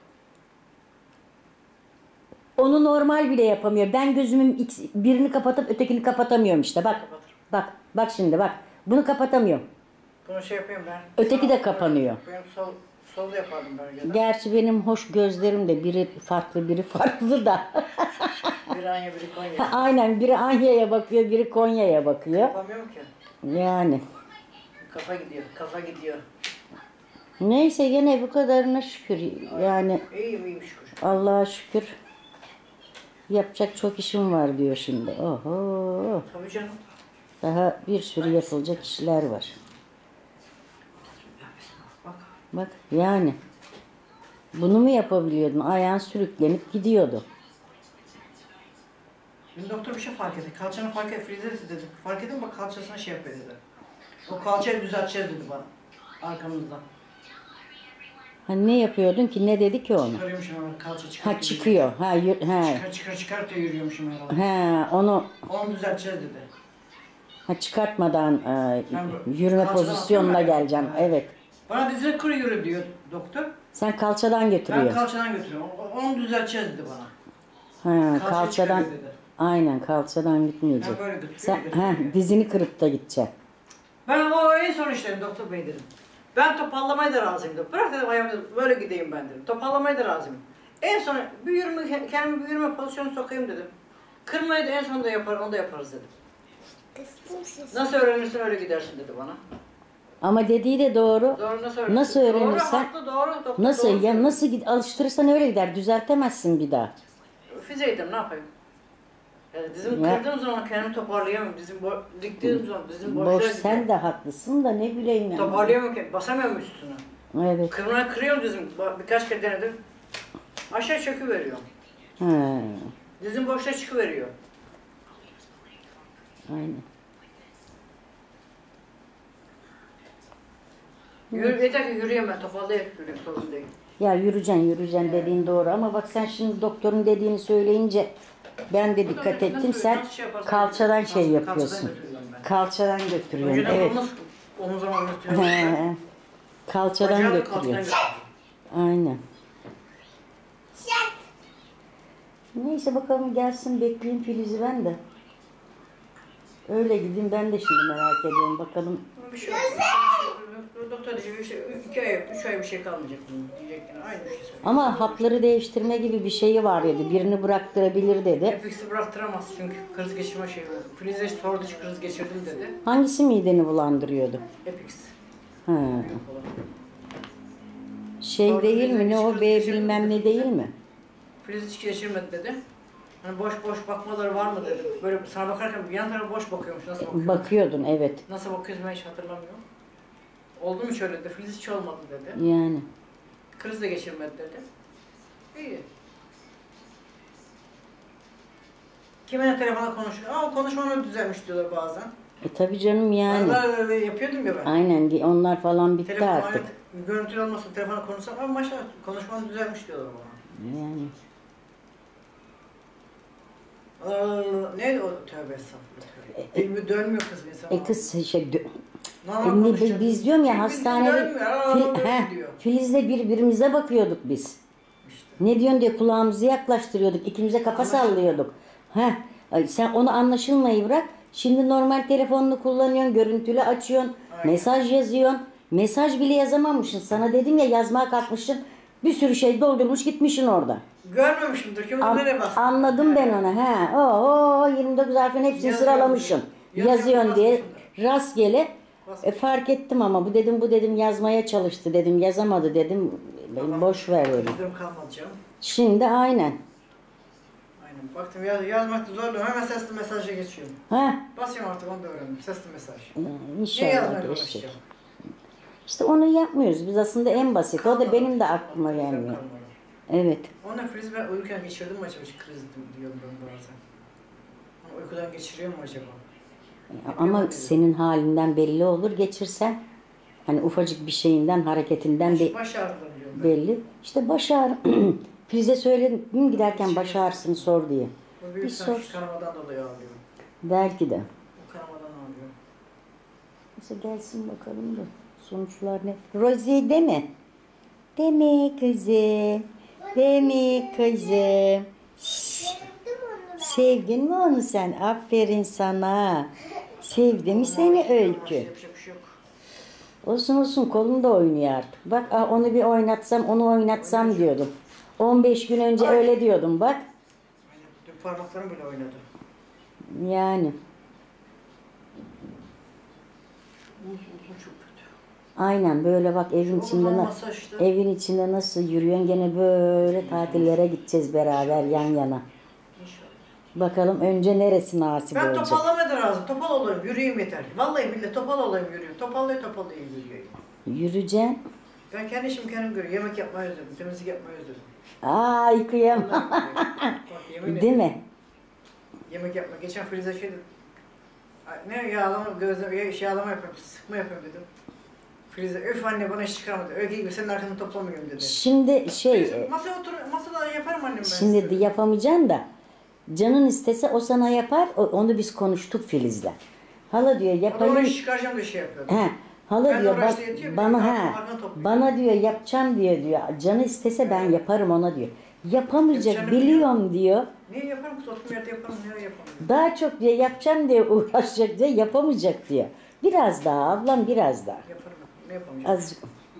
Onu normal bile yapamıyor. Ben gözümün ikisi- birini kapatıp ötekini kapatamıyorum işte. Bak. Kapatır. Bak. Bak şimdi bak. Bunu kapatamıyorum. Bunu şey yapayım ben. Öteki de Sağ- kapanıyor. Benim sol, sol yapardım ben önceden. Gerçi benim hoş gözlerim de biri farklı biri farklı da. Bir Anya biri Konya. Aynen biri Anya'ya bakıyor biri Konya'ya bakıyor. Yapamıyorum ki. Yani. Kafa gidiyor, kafa gidiyor. Neyse gene bu kadarına şükür. Yani İyiyim iyiyim şükür. Allah'a şükür. yapacak çok işim var diyor şimdi. Oho. Tabii canım. Daha bir sürü yapılacak işler var. Bak. Bak yani. Bunu mu yapabiliyordun? Ayağın sürüklenip gidiyordu. Dün doktor bir şey fark etti. Kalçanı fark et, frizesi dedi. Fark edin bak kalçasına şey yapıyor dedi. O kalçayı düzelteceğiz dedi bana. Arkamızdan. Ha ne yapıyordun ki? Ne dedi ki onu? Çıkarıyormuşum hemen kalça çıkıyor. Ha çıkıyor. Ha, yü- ha. Çıkar çıkar çıkar diye yürüyormuşum herhalde. Ha onu Onu düzelteceğiz dedi. ha, çıkartmadan e, Ben bu- yürüme kalçadan pozisyonuna atıyorum ya. geleceğim. Ha. Evet. Bana dizini kuru yürü diyor doktor. Sen kalçadan Ben götürüyor. kalçadan götürüyorum. O- Onu düzelteceğiz dedi bana. Ha, Kalçayı kalçadan çıkarıyor dedi. aynen kalçadan gitmeyecek. Ben böyle götürüyorum. Sen ha, dizini kırıp da gideceksin. Ben o en son işlerim doktor bey dedim. Ben toparlamaya da razıyım dedim. Bırak dedim ayağımda böyle gideyim ben dedim. Toparlamaya da razıyım. En son bir yürüme, kendimi bir yürüme pozisyonu sokayım dedim. Kırmayı da en sonunda yapar, onu da yaparız dedim. Kıstım sizi. Nasıl öğrenirsin öyle gidersin dedi bana. Ama dediği de doğru. Doğru nasıl öğrenirsin? Nasıl öğrenirsen- Doğru, haklı, doğru. Doktor, Nasıl doğru ya söylüyor. nasıl git alıştırırsan öyle gider. Düzeltemezsin bir daha. Füzeydim ne yapayım? Yani dizimi Ya- kırdığım zaman kendimi toparlayamıyorum. Dizim bo diktiğim zaman dizim boşluğa Boş gidiyor. sen de haklısın da ne bileyim yani. Toparlayamıyorum ki, basamıyorum üstüne. Evet. Kırmaya kırıyorum dizim. Ba- Birkaç kere denedim. Aşağı çöküveriyor. Ha, Dizim boşluğa çıkıveriyor. aynen. Yürü, yeter ki yürüyeyim ben, toparlayıp yürüyeyim, sorun değil. Ya yürüyeceksin yürüyeceksin dediğin doğru ama bak sen şimdi doktorun dediğini söyleyince ben de dikkat Nasıl- ettim. nasıl- Sen nasıl şey yaparsan- kalçadan şey Kalçadan yapıyorsun. götürüyorum ben. Kalçadan götürüyorsun. Önceden Evet. omuz, omuz zaman götürüyorum. He, kalçadan Bacağı da götürüyorsun. kalçadan götürüyorum. Aynen. Neyse bakalım gelsin bekleyeyim Filiz'i ben de. Öyle gideyim ben de şimdi merak ediyorum bakalım. Bir şey yok. Doktor diyecek işte iki ay, üç ay bir şey kalmayacak bunun diyecek yine aynı bir şey söylüyor. Ama hapları değiştirme gibi bir şeyi var dedi. Birini bıraktırabilir dedi. Epix'i bıraktıramaz çünkü kriz geçirme şeyi var. Filiz'e sordu hiç kriz geçirdim dedi. Hangisi mideni bulandırıyordu? Epix. Ha. Şey Sonra değil Filiz'e mi? Ne hiç o kriz B geçirdim bilmem dedi. ne değil mi? Filiz hiç geçirmedi dedi. Hani boş boş bakmaları var mı dedi. Böyle sana bakarken bir yan tarafa boş bakıyormuş. Nasıl bakıyor? Bakıyordun evet. Nasıl bakıyorsun ben hiç hatırlamıyorum. Oldu mu şöyle dedi. Filiz hiç olmadı dedi. Yani. Kriz de geçirmedi dedi. İyi. Kiminle telefona konuşuyor? Aa o konuşmanı düzelmiş diyorlar bazen. E tabii canım yani. Arada öyle yapıyordum ya ben. Aynen di- onlar falan bitti Telefon artık. alet, görüntülü olmasın telefona konuşsam ama maşallah konuşmanı düzelmiş diyorlar bana. Yani. Aa, neydi o tövbe estağfurullah. Elimi dönmüyor kız insan. E kız şey dö- Normal E, ne- konuşacak. biz diyorum ya Çünkü hastanede dönmüyor, aa, Fil- böyle heh, gidiyor. Filiz'le birbirimize bakıyorduk biz. İşte. Ne diyorsun diye kulağımızı yaklaştırıyorduk. İkimize kafa Anlaşıldı. sallıyorduk. Heh, ay sen onu anlaşılmayı bırak. Şimdi normal telefonunu kullanıyorsun, görüntülü açıyorsun, Aynen. mesaj yazıyorsun. Mesaj bile yazamamışsın. Sana dedim ya yazmaya kalkmışsın. Bir sürü şey doldurmuş gitmişsin orada. Görmemişimdir. Kim An- nereye bastı? anladım ben onu. He. Oo, yirmi dokuz harfin hepsini Yazıyorum. sıralamışım. Yazıyorum, Yazıyorsun diye basmışımdır. rastgele Basmış. e, fark ettim ama bu dedim bu dedim yazmaya çalıştı dedim yazamadı dedim. Ben boş ver öyle. Yüzüm kalmadı canım. Şimdi aynen. Aynen. Baktım yaz, yazmakta zorluyorum. Hemen sesli mesaja geçiyorum. Ha, Basıyorum artık onu da öğrendim. Sesli mesaj. Ne inşallah yazmaya geçecek. uğraşacağım? İşte onu yapmıyoruz. Biz aslında en basit. O da benim de aklıma Krizden gelmiyor. kalmadı. Evet. Onunla kriz ben uyurken geçirdim mi acaba? Hiç kriz diyorum ben bazen. Ama uykudan geçiriyor mu acaba? Ama senin halinden belli olur. Geçirsen hani ufacık bir şeyinden, hareketinden be- Baş ağrıları diyorum ben. belli. İşte baş ağrı. Filiz'e söyledim giderken baş ağrısını sor diye. Bu Bir büyük sor. sanki kanamadan dolayı ağrıyor. Belki de. Bu kanamadan ağrıyor. Neyse gelsin bakalım da sonuçlar ne? Rozi de mi? Deme kızım. Deme kızım. Sevdim onu ben. Sevdin mi onu sen? Aferin sana. Sevdi mi seni Öykü? Yapacak bir şey yok. Olsun olsun kolunda oynuyor artık. Bak ah, onu bir oynatsam onu oynatsam diyordum. on beş gün önce öyle diyordum bak. Aynen. Dün parmaklarım bile oynadı. Yani Uzun uzun çok kötü. aynen böyle bak evin Çok içinde na- olmasa işte. evin içinde nasıl yürüyorsun gene böyle tatillere gideceğiz beraber yan yana. İnşallah. Bakalım önce neresi nasip Ben olacak? topallamadan lazım. Topal olayım, yürüyeyim yeter. Vallahi billahi topal olayım, yürüyeyim. Topallaya topallaya yürüyeyim. Yürüyeceksin. Ben kendi işimi kendim görüyorum. Yemek yapmayı özledim, temizlik yapmayı özledim. Ay kıyamam. Bak, yemin Değil ederim. mi? Yemek yapma. Geçen Filize şey dedim. Ay, Ne yağlama, gözleme, şey yağlama yapıyorum, sıkma yapıyorum dedim. Filize, öf anne bana iş çıkarmadı. Öyle gibi senin arkanı toplamıyorum dedi. Şimdi şey, Filize, masaya otur, masada yaparım annem ben. şimdi size. de yapamayacaksın da canın istese o sana yapar. o- Onu biz konuştuk Filiz'le. Hala diyor O da ona yapayım. iş çıkaracağım diye şey yapıyordu. He, hala Ben de diyor bak uğraştı yetiyor, bana benim ha arkamdan topluyor. bana diyor yapacağım diyor diyor. Canı istese ben yaparım ona diyor. Yapamayacak Yapacağını biliyorum diyor. Niye yaparım kız? Oturma yerde yaparım, nereye yaparım? Daha çok diyor yapacağım diye uğraşacak diyor yapamayacak diyor. Biraz daha ablam biraz daha. Yaparım, ne yapamayacağım? Azıcık.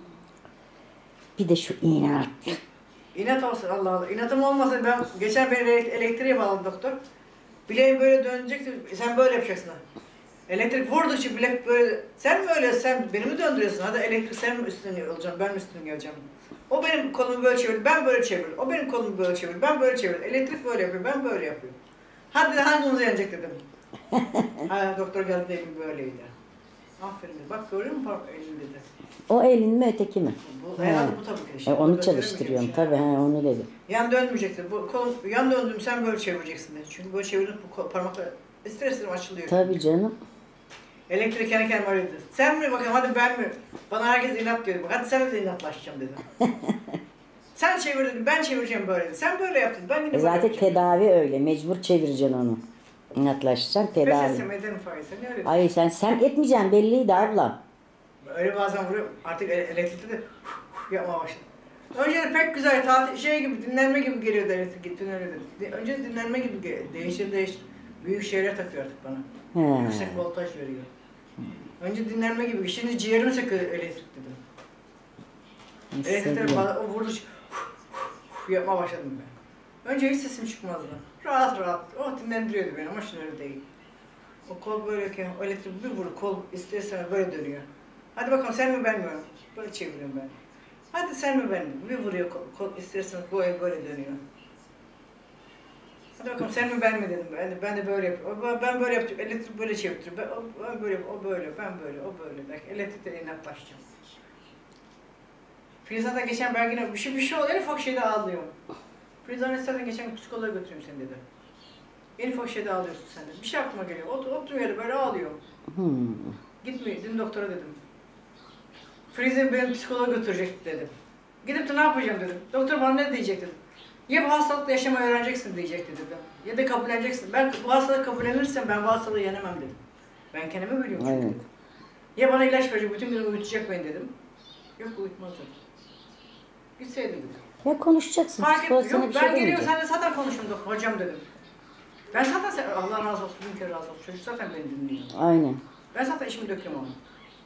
Bir de şu inat. İnat olsun Allah Allah. İnatım olmasa ben geçen beni elek- elektriğe bağladı doktor. Bileğim böyle dönecekti. Sen böyle yapacaksın ha. Elektrik vurdukça bilek böyle. Sen mi öyle sen beni mi döndürüyorsun? Hadi elektrik sen mi üstüne olacaksın? Ben mi üstüne geleceğim? O benim kolumu böyle çevirdi. Ben böyle çevirdim. O benim kolumu böyle çevirdi. Ben böyle çevirdim. Elektrik böyle yapıyor. Ben böyle yapıyorum. Hadi hangimiz yenecek dedim. Ha doktor geldi dedim böyleydi. Aferin dedi. Bak görüyor musun parmak elini dedi. O elin mi öteki mi? Bu herhalde bu tabii ki. E, onu çalıştırıyorum tabii he onu dedim. Yan dönmeyecektir. Bu kolum yan döndüm sen böyle çevireceksin dedi. Çünkü böyle çevirdim bu kol- parmaklar ister istemez açılıyor. Tabii canım. Elektrik kendi kendime arıyordu. Sen mi bakalım hadi ben mi? Bana herkes inat diyor. Bak hadi sen de inatlaşacağım dedim. Sen çevir dedim ben çevireceğim böyle dedi. Sen böyle yaptın ben yine E böyle zaten yapacağım. tedavi öyle. Mecbur çevireceksin onu. İnatlaşacaksın Pes tedavi. etsem ederim faizse ne öyle? Ay sen sen etmeyeceksin belliydi ablam. Öyle bazen vuruyor. Artık ele- elektrikte de yapmaya başladım. Önce de pek güzel tatil şey gibi dinlenme gibi geliyordu elektrik gittin öyle dedi. Önce dinlenme gibi gel- değiştir değiştir. Büyük şeyler takıyor artık bana. He. Yüksek voltaj veriyor. Önce dinlenme gibi. Şimdi ciğerimi sıkıyor elektrik dedim. Elektrikleri Seviyorum. bana o vurdu. Yapmaya başladım ben. Önce hiç sesim çıkmazdı. Rahat rahat. O dinlendiriyordu beni ama şimdi öyle değil. O kol böyleyken o elektrik bir vurdu. Kol istersen böyle dönüyor. Hadi bakalım sen mi ben mi? Böyle çeviriyorum ben. Hadi sen mi ben mi? Bir vuruyor kol, kol istersen böyle böyle dönüyor. Hadi bakalım sen mi ben mi dedim. Ben de, ben de böyle yapıyorum. O- Ben böyle yapıyorum. Elektrik böyle çeviriyor. Ben, o, ben böyle, o böyle, ben böyle, o böyle. Belki elektrikle inatlaşacağım. Filiza'da geçen ben yine bir şey, bir şey oluyor. En ufak şeyde ağlıyorum. Filiza'nın zaten geçen psikoloğa götüreyim seni dedi. En ufak şeyde ağlıyorsun sen dedi. Bir şey aklıma geliyor. Ot, oturduğum yerde böyle ağlıyorum. Hmm. Gitmiyor. Dün doktora dedim. Filize beni psikoloğa götürecek dedim. Gidip de ne yapacağım dedim. Doktor bana ne diyecek dedim. Ya bu hastalıkla yaşamayı öğreneceksin diyecekti dedim. Ya da kabulleneceksin. Ben bu hastalığı kabullenirsem ben bu hastalığı yenemem dedim. Ben kendimi biliyorum çünkü Evet. dedim. Ya bana ilaç verecek, bütün gün uyutacak beni dedim. Yok uyutmaz dedim. Gitseydim dedim. Ya konuşacaksın. Fark Psikolog etmiyor. sana bir Ben şey geliyorum demeyecek. sen de zaten konuşun da hocam dedim. Ben zaten sen, Allah razı olsun, bin kere razı olsun. Çocuk zaten beni dinliyor. Aynen. Ben zaten işimi döküyorum ona.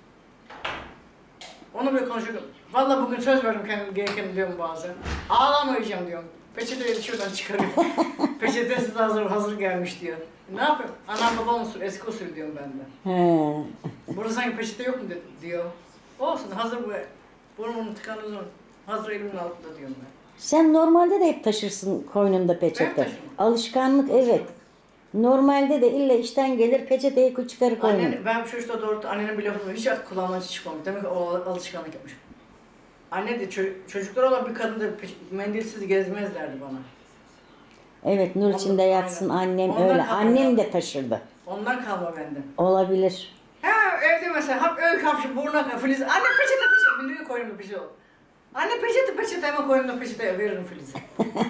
Onu böyle konuşuyorum. Vallahi bugün söz verdim kendim gerekeni diyorum bazen. Ağlamayacağım diyorum. Peçeteyi şuradan çıkarıyorum. Peçetesi de hazır, hazır gelmiş diyor. Ne yapayım? Anam babam usul, eski usul diyorum ben de. He. Burada sanki peçete yok mu dedi, diyor. Olsun hazır bu. Burnumun tıkanını hazır elimin altında diyorum ben. Sen normalde de hep taşırsın koynunda Ben peçete. taşırım. Alışkanlık evet. Normalde de illa işten gelir peçeteyi çıkarır koynuna. Annen, ben bu çocukta doğru annenin bile lafı hiç kulağımdan hiç çıkmamış. Demek ki o alışkanlık yapmış. Anne de ço- çocuklar olan bir kadın da pe- mendilsiz gezmez derdi bana. Evet nur içinde Ondan- yatsın aynen. annem Ondan öyle. kalma Annem ya. de taşırdı. Ondan kalma bende. Olabilir. Ha evde mesela hep öyle kapşı burnuna kadar Filiz. Anne peçete peçete biliyor koynumda peçete ol. Anne peçete peçete hemen koynumda peçete veririm Filiz'e.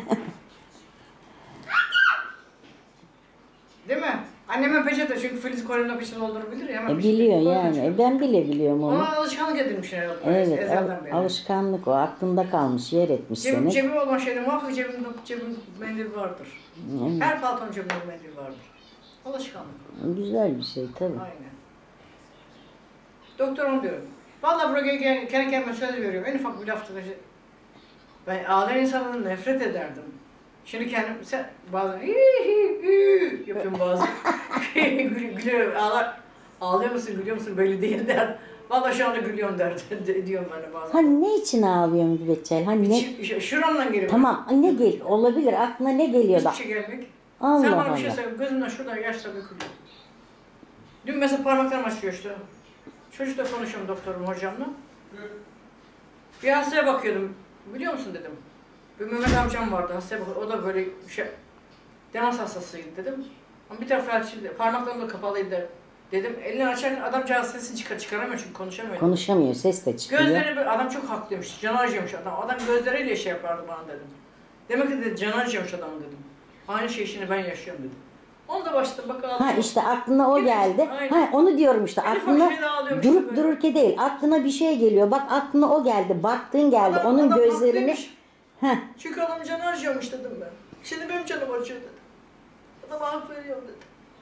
Değil mi? Annemin peçete çünkü Filiz koynumda peçete olduğunu bilir ya. Hemen E, peçete biliyor koynuna yani. çıkıyor. E, ben bile biliyorum onu. Ona alışkanlık edilmiş herhalde. Evet, ezelden al- beri. alışkanlık o. Aklında kalmış, yer etmiş Cebim, seni. cebim olan şeyde muhakkak cebimde, cebimde mendil vardır. Evet, Her paltonun cebinde mendil vardır. Alışkanlık. güzel bir şey tabii. Aynen. Doktorum diyorum. Vallahi buraya gel- kendi kendime söz veriyorum. En ufak bir lafta da şey. Ben ağlayan insanlardan nefret ederdim. Şimdi kendim sen bazen hi hi hi yapıyorum bazen. Gülüyor, gülüyor, ağlar. Ağlıyor musun, gülüyor musun belli değil der. Vallahi şu anda gülüyorum der, de- diyorum ben de bazen. Hani ne için ağlıyorsun Betçel? Hani ne? Ş- ş- şuramdan geliyor. Tamam ne gel olabilir aklına ne geliyor da Hiçbir şey gelmek. Allah Sen bana Allah. bir şey söyle, gözümden şuradan yaşlar dökülüyor. Dün mesela parmaklarım açıyor işte. Çocukla konuşuyorum doktorum hocamla. Bir hastaya bakıyordum. Biliyor musun dedim. Bir Mehmet amcam vardı hastaya bakıyor. O da böyle şey, demans hastasıydı dedim. Ama bir tarafı açıldı. Parmaklarım da kapalıydı. Dedim elini açarken adamcağız sesini çıkar çıkaramıyor çünkü konuşamıyor. Konuşamıyor, ses de çıkıyor. Gözleri böyle, adam çok haklıymış. Canı acıyormuş adam. Adam gözleriyle şey yapardı bana dedim. Demek ki dedi canı acıyormuş adamın dedim. Aynı şey işini ben yaşıyorum dedim. Onu da başladım bakalım. Ha işte aklına o Gibi, geldi. aynen. Ha onu diyorum işte. En ufak Aklına şeyde ağlıyorum işte durup böyle. dururken değil. Aklına bir şey geliyor. Bak aklına o geldi. Baktığın geldi. Adam- Onun adam gözlerini. haklıymış. Heh. Çünkü adam canı acıyormuş dedim ben. Şimdi benim canım acıyor dedim. Adama hak veriyorum dedim.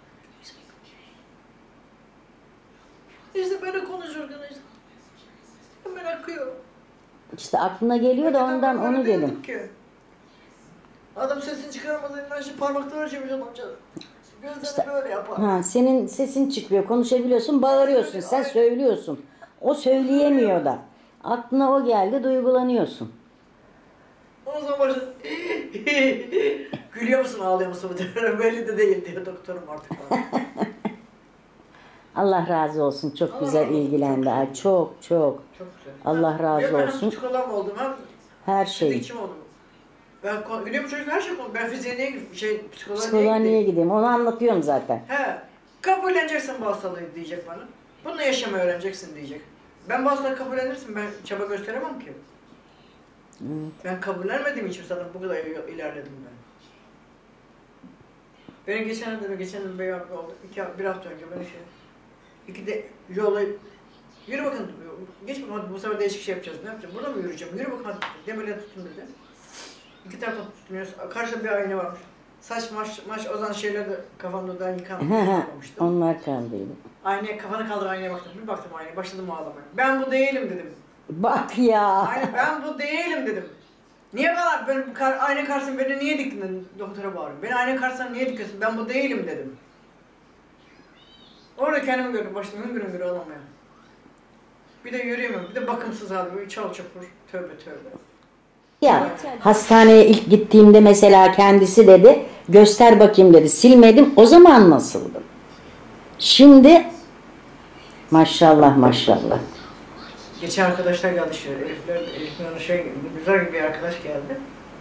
İşte böyle konuşurken işte. Hemen akıyor. İşte aklına geliyor da Hakikaten ondan ben onu böyle dedim. değildim ki. Adam sesini çıkaramadan elinden şimdi parmakları acımış adamca. Gözlerini İşte- böyle yapar. Ha, senin sesin çıkıyor, konuşabiliyorsun, bağırıyorsun, sen Aynen. söylüyorsun. O söyleyemiyor da. Aklına o geldi, duygulanıyorsun. O zaman başladı. Gülüyor musun ağlıyor musun? Belli de değil diyor doktorum artık. Allah razı olsun. Çok Allah güzel razı olsun, ilgilendi. çok Ay, çok çok. Çok güzel. Allah razı Ya ben hem olsun. psikolog oldum hem Her şey. fizikçim oldum. Ben kon- biliyor musun çocuk her şey konu. Ben fiziğe niye gideyim? Şey psikoloğa Psikoloğa niye niye gideyim? gideyim? Onu anlatıyorum zaten. He. Kabulleneceksin bu hastalığı diyecek bana. Bununla yaşamayı öğreneceksin diyecek. Ben bu hastalığı kabullenirsin ben çaba gösteremem ki. Evet. Ben kabullenmediğim için zaten bu kadar il- ilerledim ben. Benim geçen de geçen de bir hafta oldu. İki, bir hafta önce ben şey. İki de yola yürü bakın geç bakalım hadi bu sefer değişik şey yapacağız. Ne yapacağız? Burada mı yürüyeceğim? Yürü bakalım hadi. Demirle tutun dedi. İki taraftan tutunuyoruz. Karşıda bir ayna varmış. Saç maş maş o zaman şeyler de kafamda daha yıkanmamıştı. Onlar kaldıydı. Aynaya kafanı kaldır aynaya baktım. Bir baktım aynaya başladım ağlamaya. Ben bu değilim dedim. Bak ya. Aynen ben bu değilim dedim. Niye bana ben kar, ayna karşısına beni niye diktin dedim, doktora bağırıyorum. Beni ayna karşısına niye dikiyorsun? Ben bu değilim dedim. Orada kendimi gördüm başladım hüngür hüngür ağlamaya. Bir de yürüyemiyorum. Bir de bakımsız hali böyle çal çapur. Tövbe tövbe. Ya hastaneye ilk gittiğimde mesela kendisi dedi göster bakayım dedi. Silmedim. O zaman nasıldım? Şimdi maşallah maşallah. Geçen arkadaşlar geldi işte. Elifler, Elif'in şey güzel bir arkadaş geldi.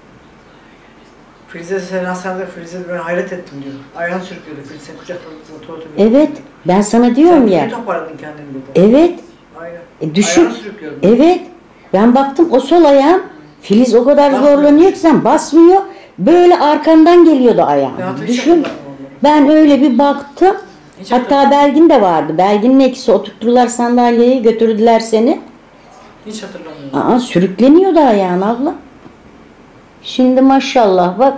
Filiz'e sen hastanede Filiz'e ben hayret ettim diyor. Ayağını sürüklüyordu Filiz sen kucakladın tuvalete Evet. Ben sana diyorum sen ya. Sen toparladın kendini dedi. Evet. Aynen. E, düşün. Ayağını sürüklüyordun. Evet. Ben baktım o sol ayağım Filiz o kadar Basmıyor. zorlanıyor ki sen basmıyor. Böyle arkandan geliyordu ayağım. Ya, hiç Düşün. hatırlamıyorum onları. Ben öyle bir baktım. Hiç Hatta hatırlamıyorum. Belgin de vardı. Belgin'in ikisi oturttular sandalyeye götürdüler seni. Hiç hatırlamıyorum. Aa, sürükleniyordu ayağın abla. Şimdi maşallah bak.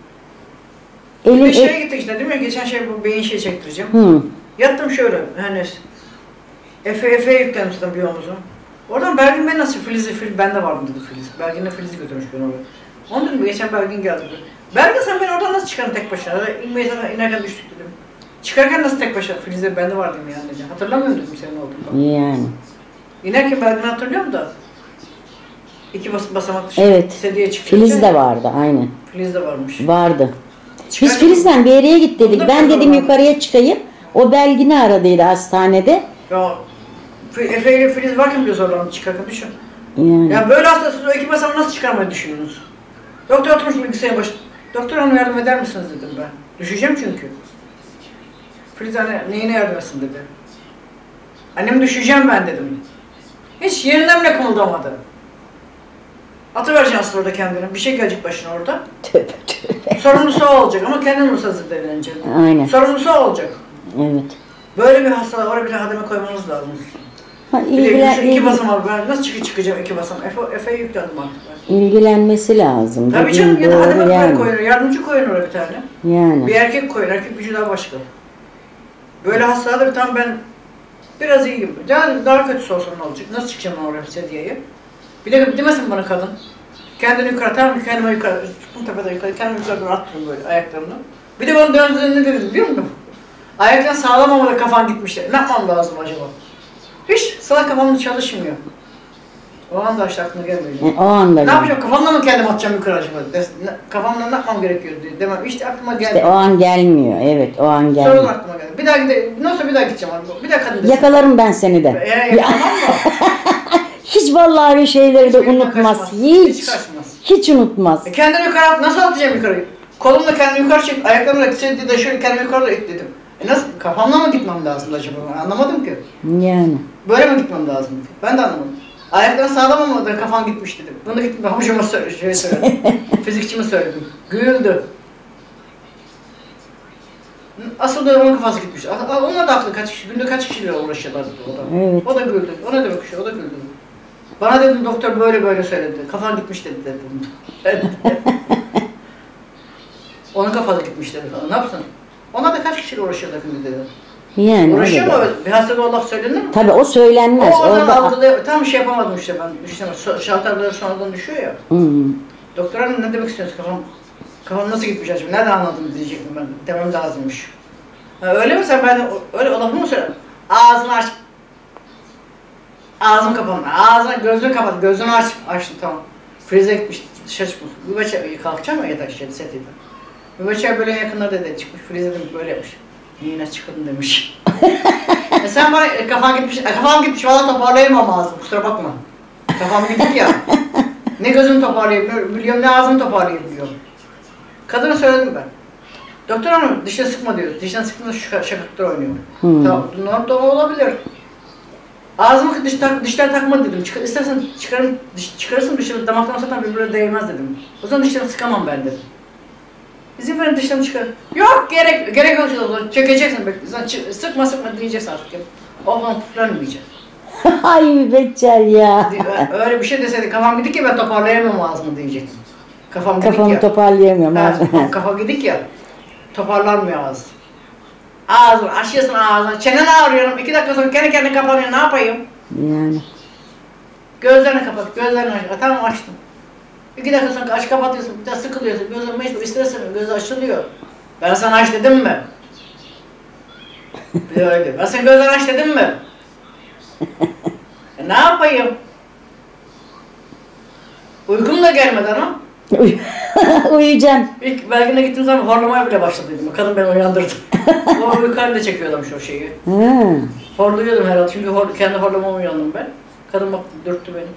Elin Bir şeye el... gittik işte değil mi? Geçen şey bu beyin şeyi çektireceğim. Hı. Yattım şöyle hani Efe Efe'ye yüklendim zaten bir omuzum. Oradan Belgin ben nasıl Filiz'i Filiz ben de vardım dedi Filiz. Belgin'le Filiz'i götürmüş beni oraya. Onu dedim geçen Belgin geldi. Belgin sen beni oradan nasıl çıkardın tek başına? İnmeyi zaten inerken düştük dedim. Çıkarken nasıl tek başına Filiz'le ben de vardım yani dedim. Hatırlamıyorum dedim senin olduğunu. Yani. İnerken Belgin'i hatırlıyorum da. İki bas basamak Evet. sediye çıkıyor. Filiz de vardı aynen. Filiz de varmış. Vardı. Biz Çıkarken- Filiz'den bir yere git dedik. Onda Ben mı dedim var? yukarıya çıkayım. O Belgin'i aradıydı hastanede. Ya F- Efe ile Filiz varken bile zorlandı çıkarken düşün. Yani. Ya böyle hastasınız o iki basamağı nasıl çıkarmayı düşünüyorsunuz? Doktor oturmuş bilgisayarın başında. Doktor hanım yardım eder misiniz dedim ben. Düşeceğim çünkü. Filiz anne neyine yardım etsin dedi. Annem düşeceğim ben dedim. Hiç yerinden bile kımıldamadı. Atıvereceksin aslında orada kendini. Bir şey gelecek başına orada. Tövbe tövbe. Sorumlusu o olacak ama kendin nasıl hazırlanacaksın? Aynen. Sorumlusu o olacak. Evet. Böyle bir hastalığa oraya bir hademe koymanız lazım. Ha, Bir de ilgilen, iki ilgi- basamağı ben nasıl çıkıp çıkacağım iki basamağı? Efe, Efe'ye yüklendim artık ben. ilgilenmesi lazım. Tabii Dediğin canım ya da doğru hademe yani. koyun, yardımcı koyun oraya bir tane. Yani. Bir erkek koyun, erkek gücü daha başka. Böyle hastalarda tam ben biraz iyiyim. Daha, daha kötüsü olsa ne olacak? Nasıl çıkacağım ben oraya sedyeye? Bir de demesin bana kadın. Kendini yukarı, tamam mı? Kendime yukarı, tuttum tepede yukarı, kendimi yukarı doğru attım böyle ayaklarını. Bir de bana döndüğünde ne dedim biliyor musun? Ayakların sağlam ama da kafan gitmişler. Ne yapmam lazım acaba? Hiç salak kafamda çalışmıyor. O anda işte aklına gelmiyor. E, o anda. Ne yapacağım? Kafamla mı kendim atacağım yukarı acaba? Ne- Kafamla ne yapmam gerekiyor diye demem. İşte aklıma gelmiyor. İşte o an gelmiyor. Evet, o an Sorun gelmiyor. aklıma geldi. Bir daha gidelim. Nasıl bir daha gideceğim abi? Bir daha kadın desin. Yakalarım ben seni de. Eğer Ya, yakalamam mı? hiç vallahi öyle şeyleri de Hiçbirinden unutmaz. kaçmaz. Hiç. Hiç kaçmaz. Hiç unutmaz. E kendimi yukarı at, nasıl atacağım yukarı? Kolumla kendimi yukarı çek, ayaklarımla gitseydi de şöyle kendimi yukarı itledim. E nasıl, kafamla mı gitmem lazım acaba? Ben anlamadım ki. Yani. Böyle mi gitmem lazım? Ben de anlamadım. Ayakların sağlam olmadı, kafan gitmiş dedim. Bunu gittim, ben hocama söyle, şey söyledim. Fizikçime söyledim. Güldü. Asıl da onun kafası gitmiş. A- a- Onlar da haklı, kaç kişi, günde kaç kişiyle uğraşıyorlar o da. Evet. O da güldü. O ne demek bir şey, o da güldü. Bana dedim doktor böyle böyle söyledi. Kafan gitmiş dedi dedim. Onun kafası gitmiş dedi. Ne yapsın? Onlar da kaç kişiyle uğraşıyorlar günde dedi. Yani Uğraşıyor mu öyle. öyle? Bir hastada o laf söylenir mi? Tabii o söylenmez. O, o zaman Orada... algılıyor. Tam şey yapamadım işte ben. Düşünemem. So- Şalterleri sonradan düşüyor ya. Hmm. Doktor hanım ne demek istiyorsun? Kafam, kafam nasıl gitmiş acaba? Nereden anladın diyecektim ben. Demem lazımmış. Ha, öyle mi sen? Ben de, öyle o lafı mı söyle? Ağzını aç. Ağzını kapanma. Ağzını, gözünü kapat. Gözünü aç. Açtım tamam. Frize gitmiş. Dışarı çıkmış. Mübeçer kalkacağım ya yatak içeri setiydi. Mübeçer böyle yakınlarda dedi. Çıkmış. Frize demiş böyle yapmış. Yine çıkın demiş. e sen bana e, kafan gitmiş. E, kafam gitmiş. Valla toparlayamam ağzını. Kusura bakma. Kafam gidik ya. Ne gözümü toparlayabiliyorum, ne ağzımı toparlayabiliyorum. Kadına söyledim ben. Doktor hanım dişine sıkma diyor. Dişine sıktığında şu şakaklar oynuyor. Hmm. Tamam, normal da olabilir. Ağzımı diş, tak, dişler takma dedim. Çıkar, istersen çıkarın, diş, çıkarırsın dişleri damaktan zaten birbirine değmez dedim. O zaman dişlerimi sıkamam ben dedim. İzin verin dişlerimi çıkar. Yok gerek gerek yok o zaman çökeceksin. Sen çık, sıkma sıkma diyeceksin artık. O zaman puflanmayacak. Ay mübeccel ya. Öyle bir şey deseydi kafam gidik ya ben toparlayamam ağzımı diyecektim. Kafam gidik Kafamı ya. toparlayamıyorum. Ha, ağzım. kafa gidik ya. Toparlanmıyor ağız. Ağzını açıyorsun ağzını. Çenen ağrıyorum. İki dakika sonra kendi kendine kapanıyor. Ne yapayım? Yani. Gözlerini kapat. Gözlerini aç. Tamam açtım. İki dakika sonra aç kapatıyorsun. Bir daha sıkılıyorsun. Gözün mecbur istersen gözü açılıyor. Ben sana aç dedim mi? Bir de öyle. Ben sana gözlerini aç dedim mi? E, ne yapayım? Uykum da gelmedi ama. Uyuyacağım. İlk belgine gittiğim zaman horlamaya bile başladıydım. Kadın beni uyandırdı. O uyku halinde çekiyordum şu şeyi. Ha. Horluyordum herhalde çünkü hor, kendi horlamama uyandım ben. Kadın bak dürttü beni.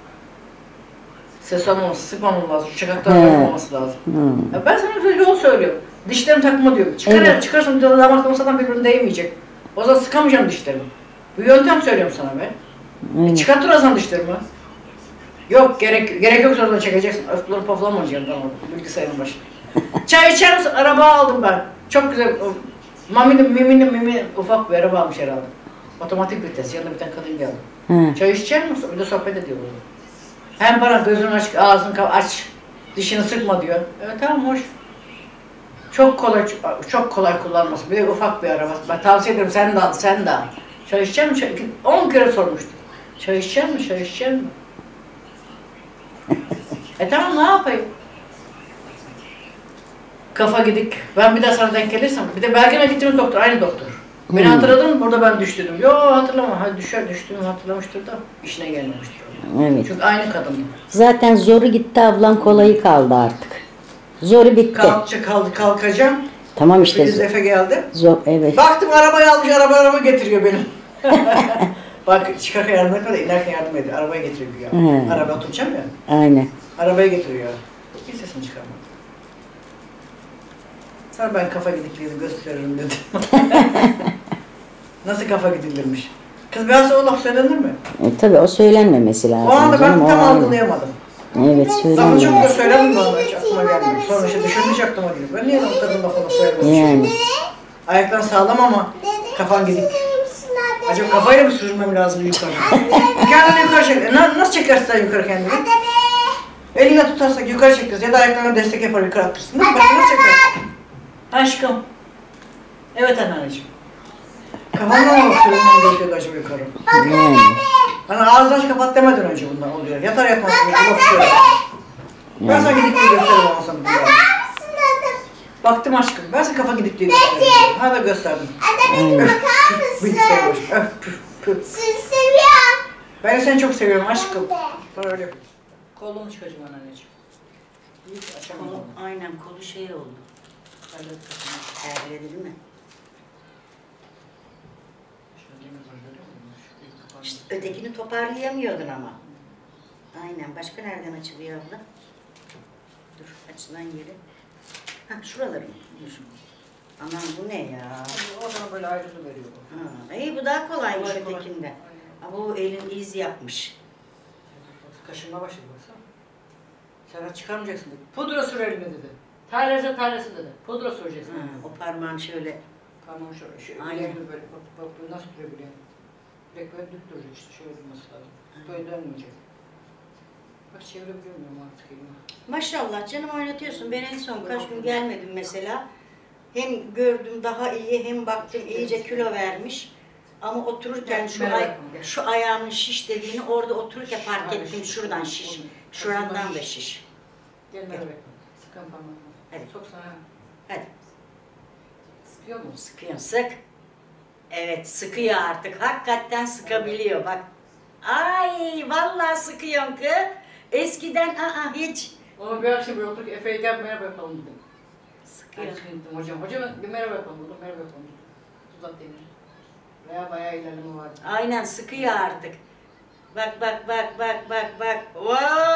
Ses almaması, sıkmamam lazım, şakaklar He. olmaması lazım. Hmm. Ya ben sana bir yol söylüyorum. Dişlerimi takma diyorum. Çıkar, Evet. Çıkarsam damaklarım zaten birbirine değmeyecek. O zaman sıkamayacağım dişlerimi. Bu yöntem söylüyorum sana be. Evet. Çıkartır o zaman dişlerimi. Yok gerek gerek yok sonra çekeceksin. Öfkelerini poflamayacağım tamam bilgisayarın başına. Çay içer misin? Araba aldım ben. Çok güzel. Mami'nin, Mimi'nin, Mimi ufak bir araba almış herhalde. Otomatik vites. Yanında bir tane kadın geldi. Ha. Çay içer misin? Bir de sohbet ediyorlar. Hem bana gözünü aç, ağzını kap- aç, dişini sıkma diyor. Evet tamam hoş. Çok kolay, çok kolay kullanması. Bir de ufak bir araba. Ben tavsiye ederim sen de al, sen de al. Çay içer misin? on kere sormuştum. Çay içer mi? Çay içer mi? E tamam ne yapayım? Kafa gidik. Ben bir daha sana denk gelirsem. Bir de belgeme gittiğimiz doktor, aynı doktor. Beni Hmm. hatırladın mı? Burada ben düştüm. Yo hatırlama. Hadi düşer düştüğümü hatırlamıştır da işine gelmemiştir. Evet. Çünkü aynı kadın. Zaten zoru gitti, ablam kolayı kaldı artık. Zoru bitti. Kalkça kaldı kalkacağım. Tamam işte. Filiz Efe geldi. Zor, evet. Baktım arabayı almış, araba araba getiriyor benim. Bak çıkarken yardım etmedi, inerken yardım ediyor. Arabaya getiriyor ya. He. Arabaya oturacağım ya. Aynen. Arabaya getiriyor. Hiç sesini çıkarmadı. Sana ben kafa gidikliğini gösteririm dedi. Nasıl kafa gidilirmiş? Kız ben sana o laf söylenir mi? E, tabii o söylenmemesi lazım. O anda ben canım, o tam ayrı. algılayamadım. Evet Lafı çok da söylenmemesi. söyledim bana hiç aklıma gelmedi. Sonra işte düşününce aklıma geliyor. Ben niye o kadın lafını söylemedim? Yani. Ayaklar sağlam ama kafan gidik. Acaba kafayla mı sürünmem lazım yukarı? Kendini yukarı çek. E, na- nasıl çekersin sen yukarı kendini? Elinle tutarsak yukarı çekeriz ya da ayaklarına destek yapar yukarı attırsın. Değil mi? Bak nasıl çekersin? Aşkım. Evet anneanneciğim. Kafamda mı sürünmem gerekiyordu acaba yukarı? Yani. Bana ağzını aç kapat demeden önce bundan oluyor. Yatar yatmaz bir laf söyle. Ben sana gidikliği gösteririm ama sana. Baktım aşkım. Ben sana kafa gidikliği gösteririm. Hadi gösterdim. Anne beni bakar Bilgisayar mısın? boş. Öf püf püf. Sizi seviyorum. Ben de seni çok seviyorum aşkım. Ben de. Böyle. Kolumu çıkacağım anneciğim. Hiç açamıyorum. Kolu, aynen kolu şey oldu. Böyle kızım. Terledi değil mi? Şöyle mi böyle mi? Şu kapandı. İşte ötekini toparlayamıyordun ama. Aynen. Başka nereden açılıyor abla? Dur açılan yeri. Ha şuraları mı? Dur. Aman bu ne ya? O zaman böyle ayrılı veriyor. Ha, iyi bu daha kolaymış Kolay, kolay. ötekinde. Aynen. Ama bu elin iz yapmış. Kaşınma başladı baksana. Serhat çıkarmayacaksın dedi. Pudra sür elime dedi. Terlese terlesin dedi. Pudra süreceksin. Ha, o parmağın şöyle. Parmağım şöyle. Şöyle Aynen. Aynen. Böyle bak, bak böyle nasıl durabiliyor? Direkt böyle dik duracak işte. Şöyle durması lazım. Böyle dönmeyecek. Bak çevirebiliyor muyum artık elimi? Maşallah canım oynatıyorsun. Ben en son kaç gün gelmedim mesela. Hem gördüm daha iyi hem baktım iyice kilo vermiş. Ama otururken şu ay, şu ayağımın şiş dediğini orada otururken fark ettim. Şuradan şiş. Şurandan da şiş. Gel merhaba. Sıkan parmağını. Hadi. Çok sana. Hadi Sıkıyor mu? sıkıyorsun sık. Evet sıkıyor artık. Hakikaten sıkabiliyor bak. Ay vallahi sıkıyorsun kız. Eskiden aa hiç. Ama bir akşam böyle oturduk. Efe'ye gel merhaba yapalım dedim. Sıkıyor. Ben sıkındım hocam. Hocam bir merhaba yapalım dedim. Merhaba yapalım dedim. Tuzak denir. Baya baya ilerleme vardı. Aynen sıkıyor artık. Bak bak bak bak bak bak. Wow!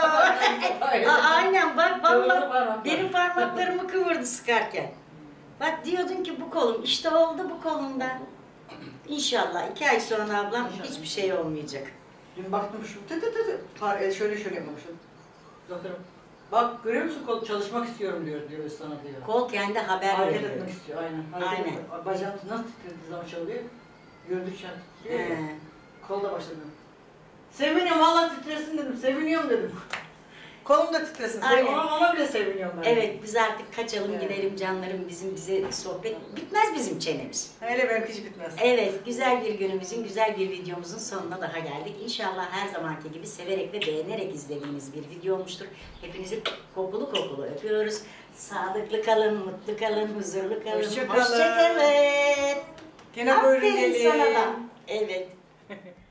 Aa, aynen bak vallahi benim parmaklarımı kıvırdı sıkarken. Bak diyordun ki bu kolum işte oldu bu kolumda. İnşallah iki ay sonra ablam İnşallah. hiçbir şey olmayacak. Dün baktım şu tı tı tı tı. Par- e, şöyle şöyle yapmışım. Doktorum. Bak görüyor musun kol çalışmak istiyorum diyor diyor sana diyor. Kol kendi haber Hareket veriyor. etmek istiyor aynen. Hareket Aynen. etmek- Bacağım nasıl titrediği zaman çalıyor. Gördükçe titriyor ya. He. Kol da başladı. Seviniyorum vallahi titresin dedim. Seviniyorum dedim. Kolum da titresin. Aynen. Sev- ona, ona bile seviniyorum ben. Evet biz artık kaçalım Evet. gidelim canlarım bizim bize sohbet bitmez bizim çenemiz. Hele benimki hiç bitmez. Evet, güzel bir günümüzün, güzel bir videomuzun sonuna daha geldik. İnşallah her zamanki gibi severek ve beğenerek izlediğiniz bir video olmuştur. Hepinizi kokulu kokulu öpüyoruz. Sağlıklı kalın, mutlu kalın, huzurlu kalın. Hoşça kalın. Hoşça kalın. Gene buyurun Aferin gelin. sana da. Evet.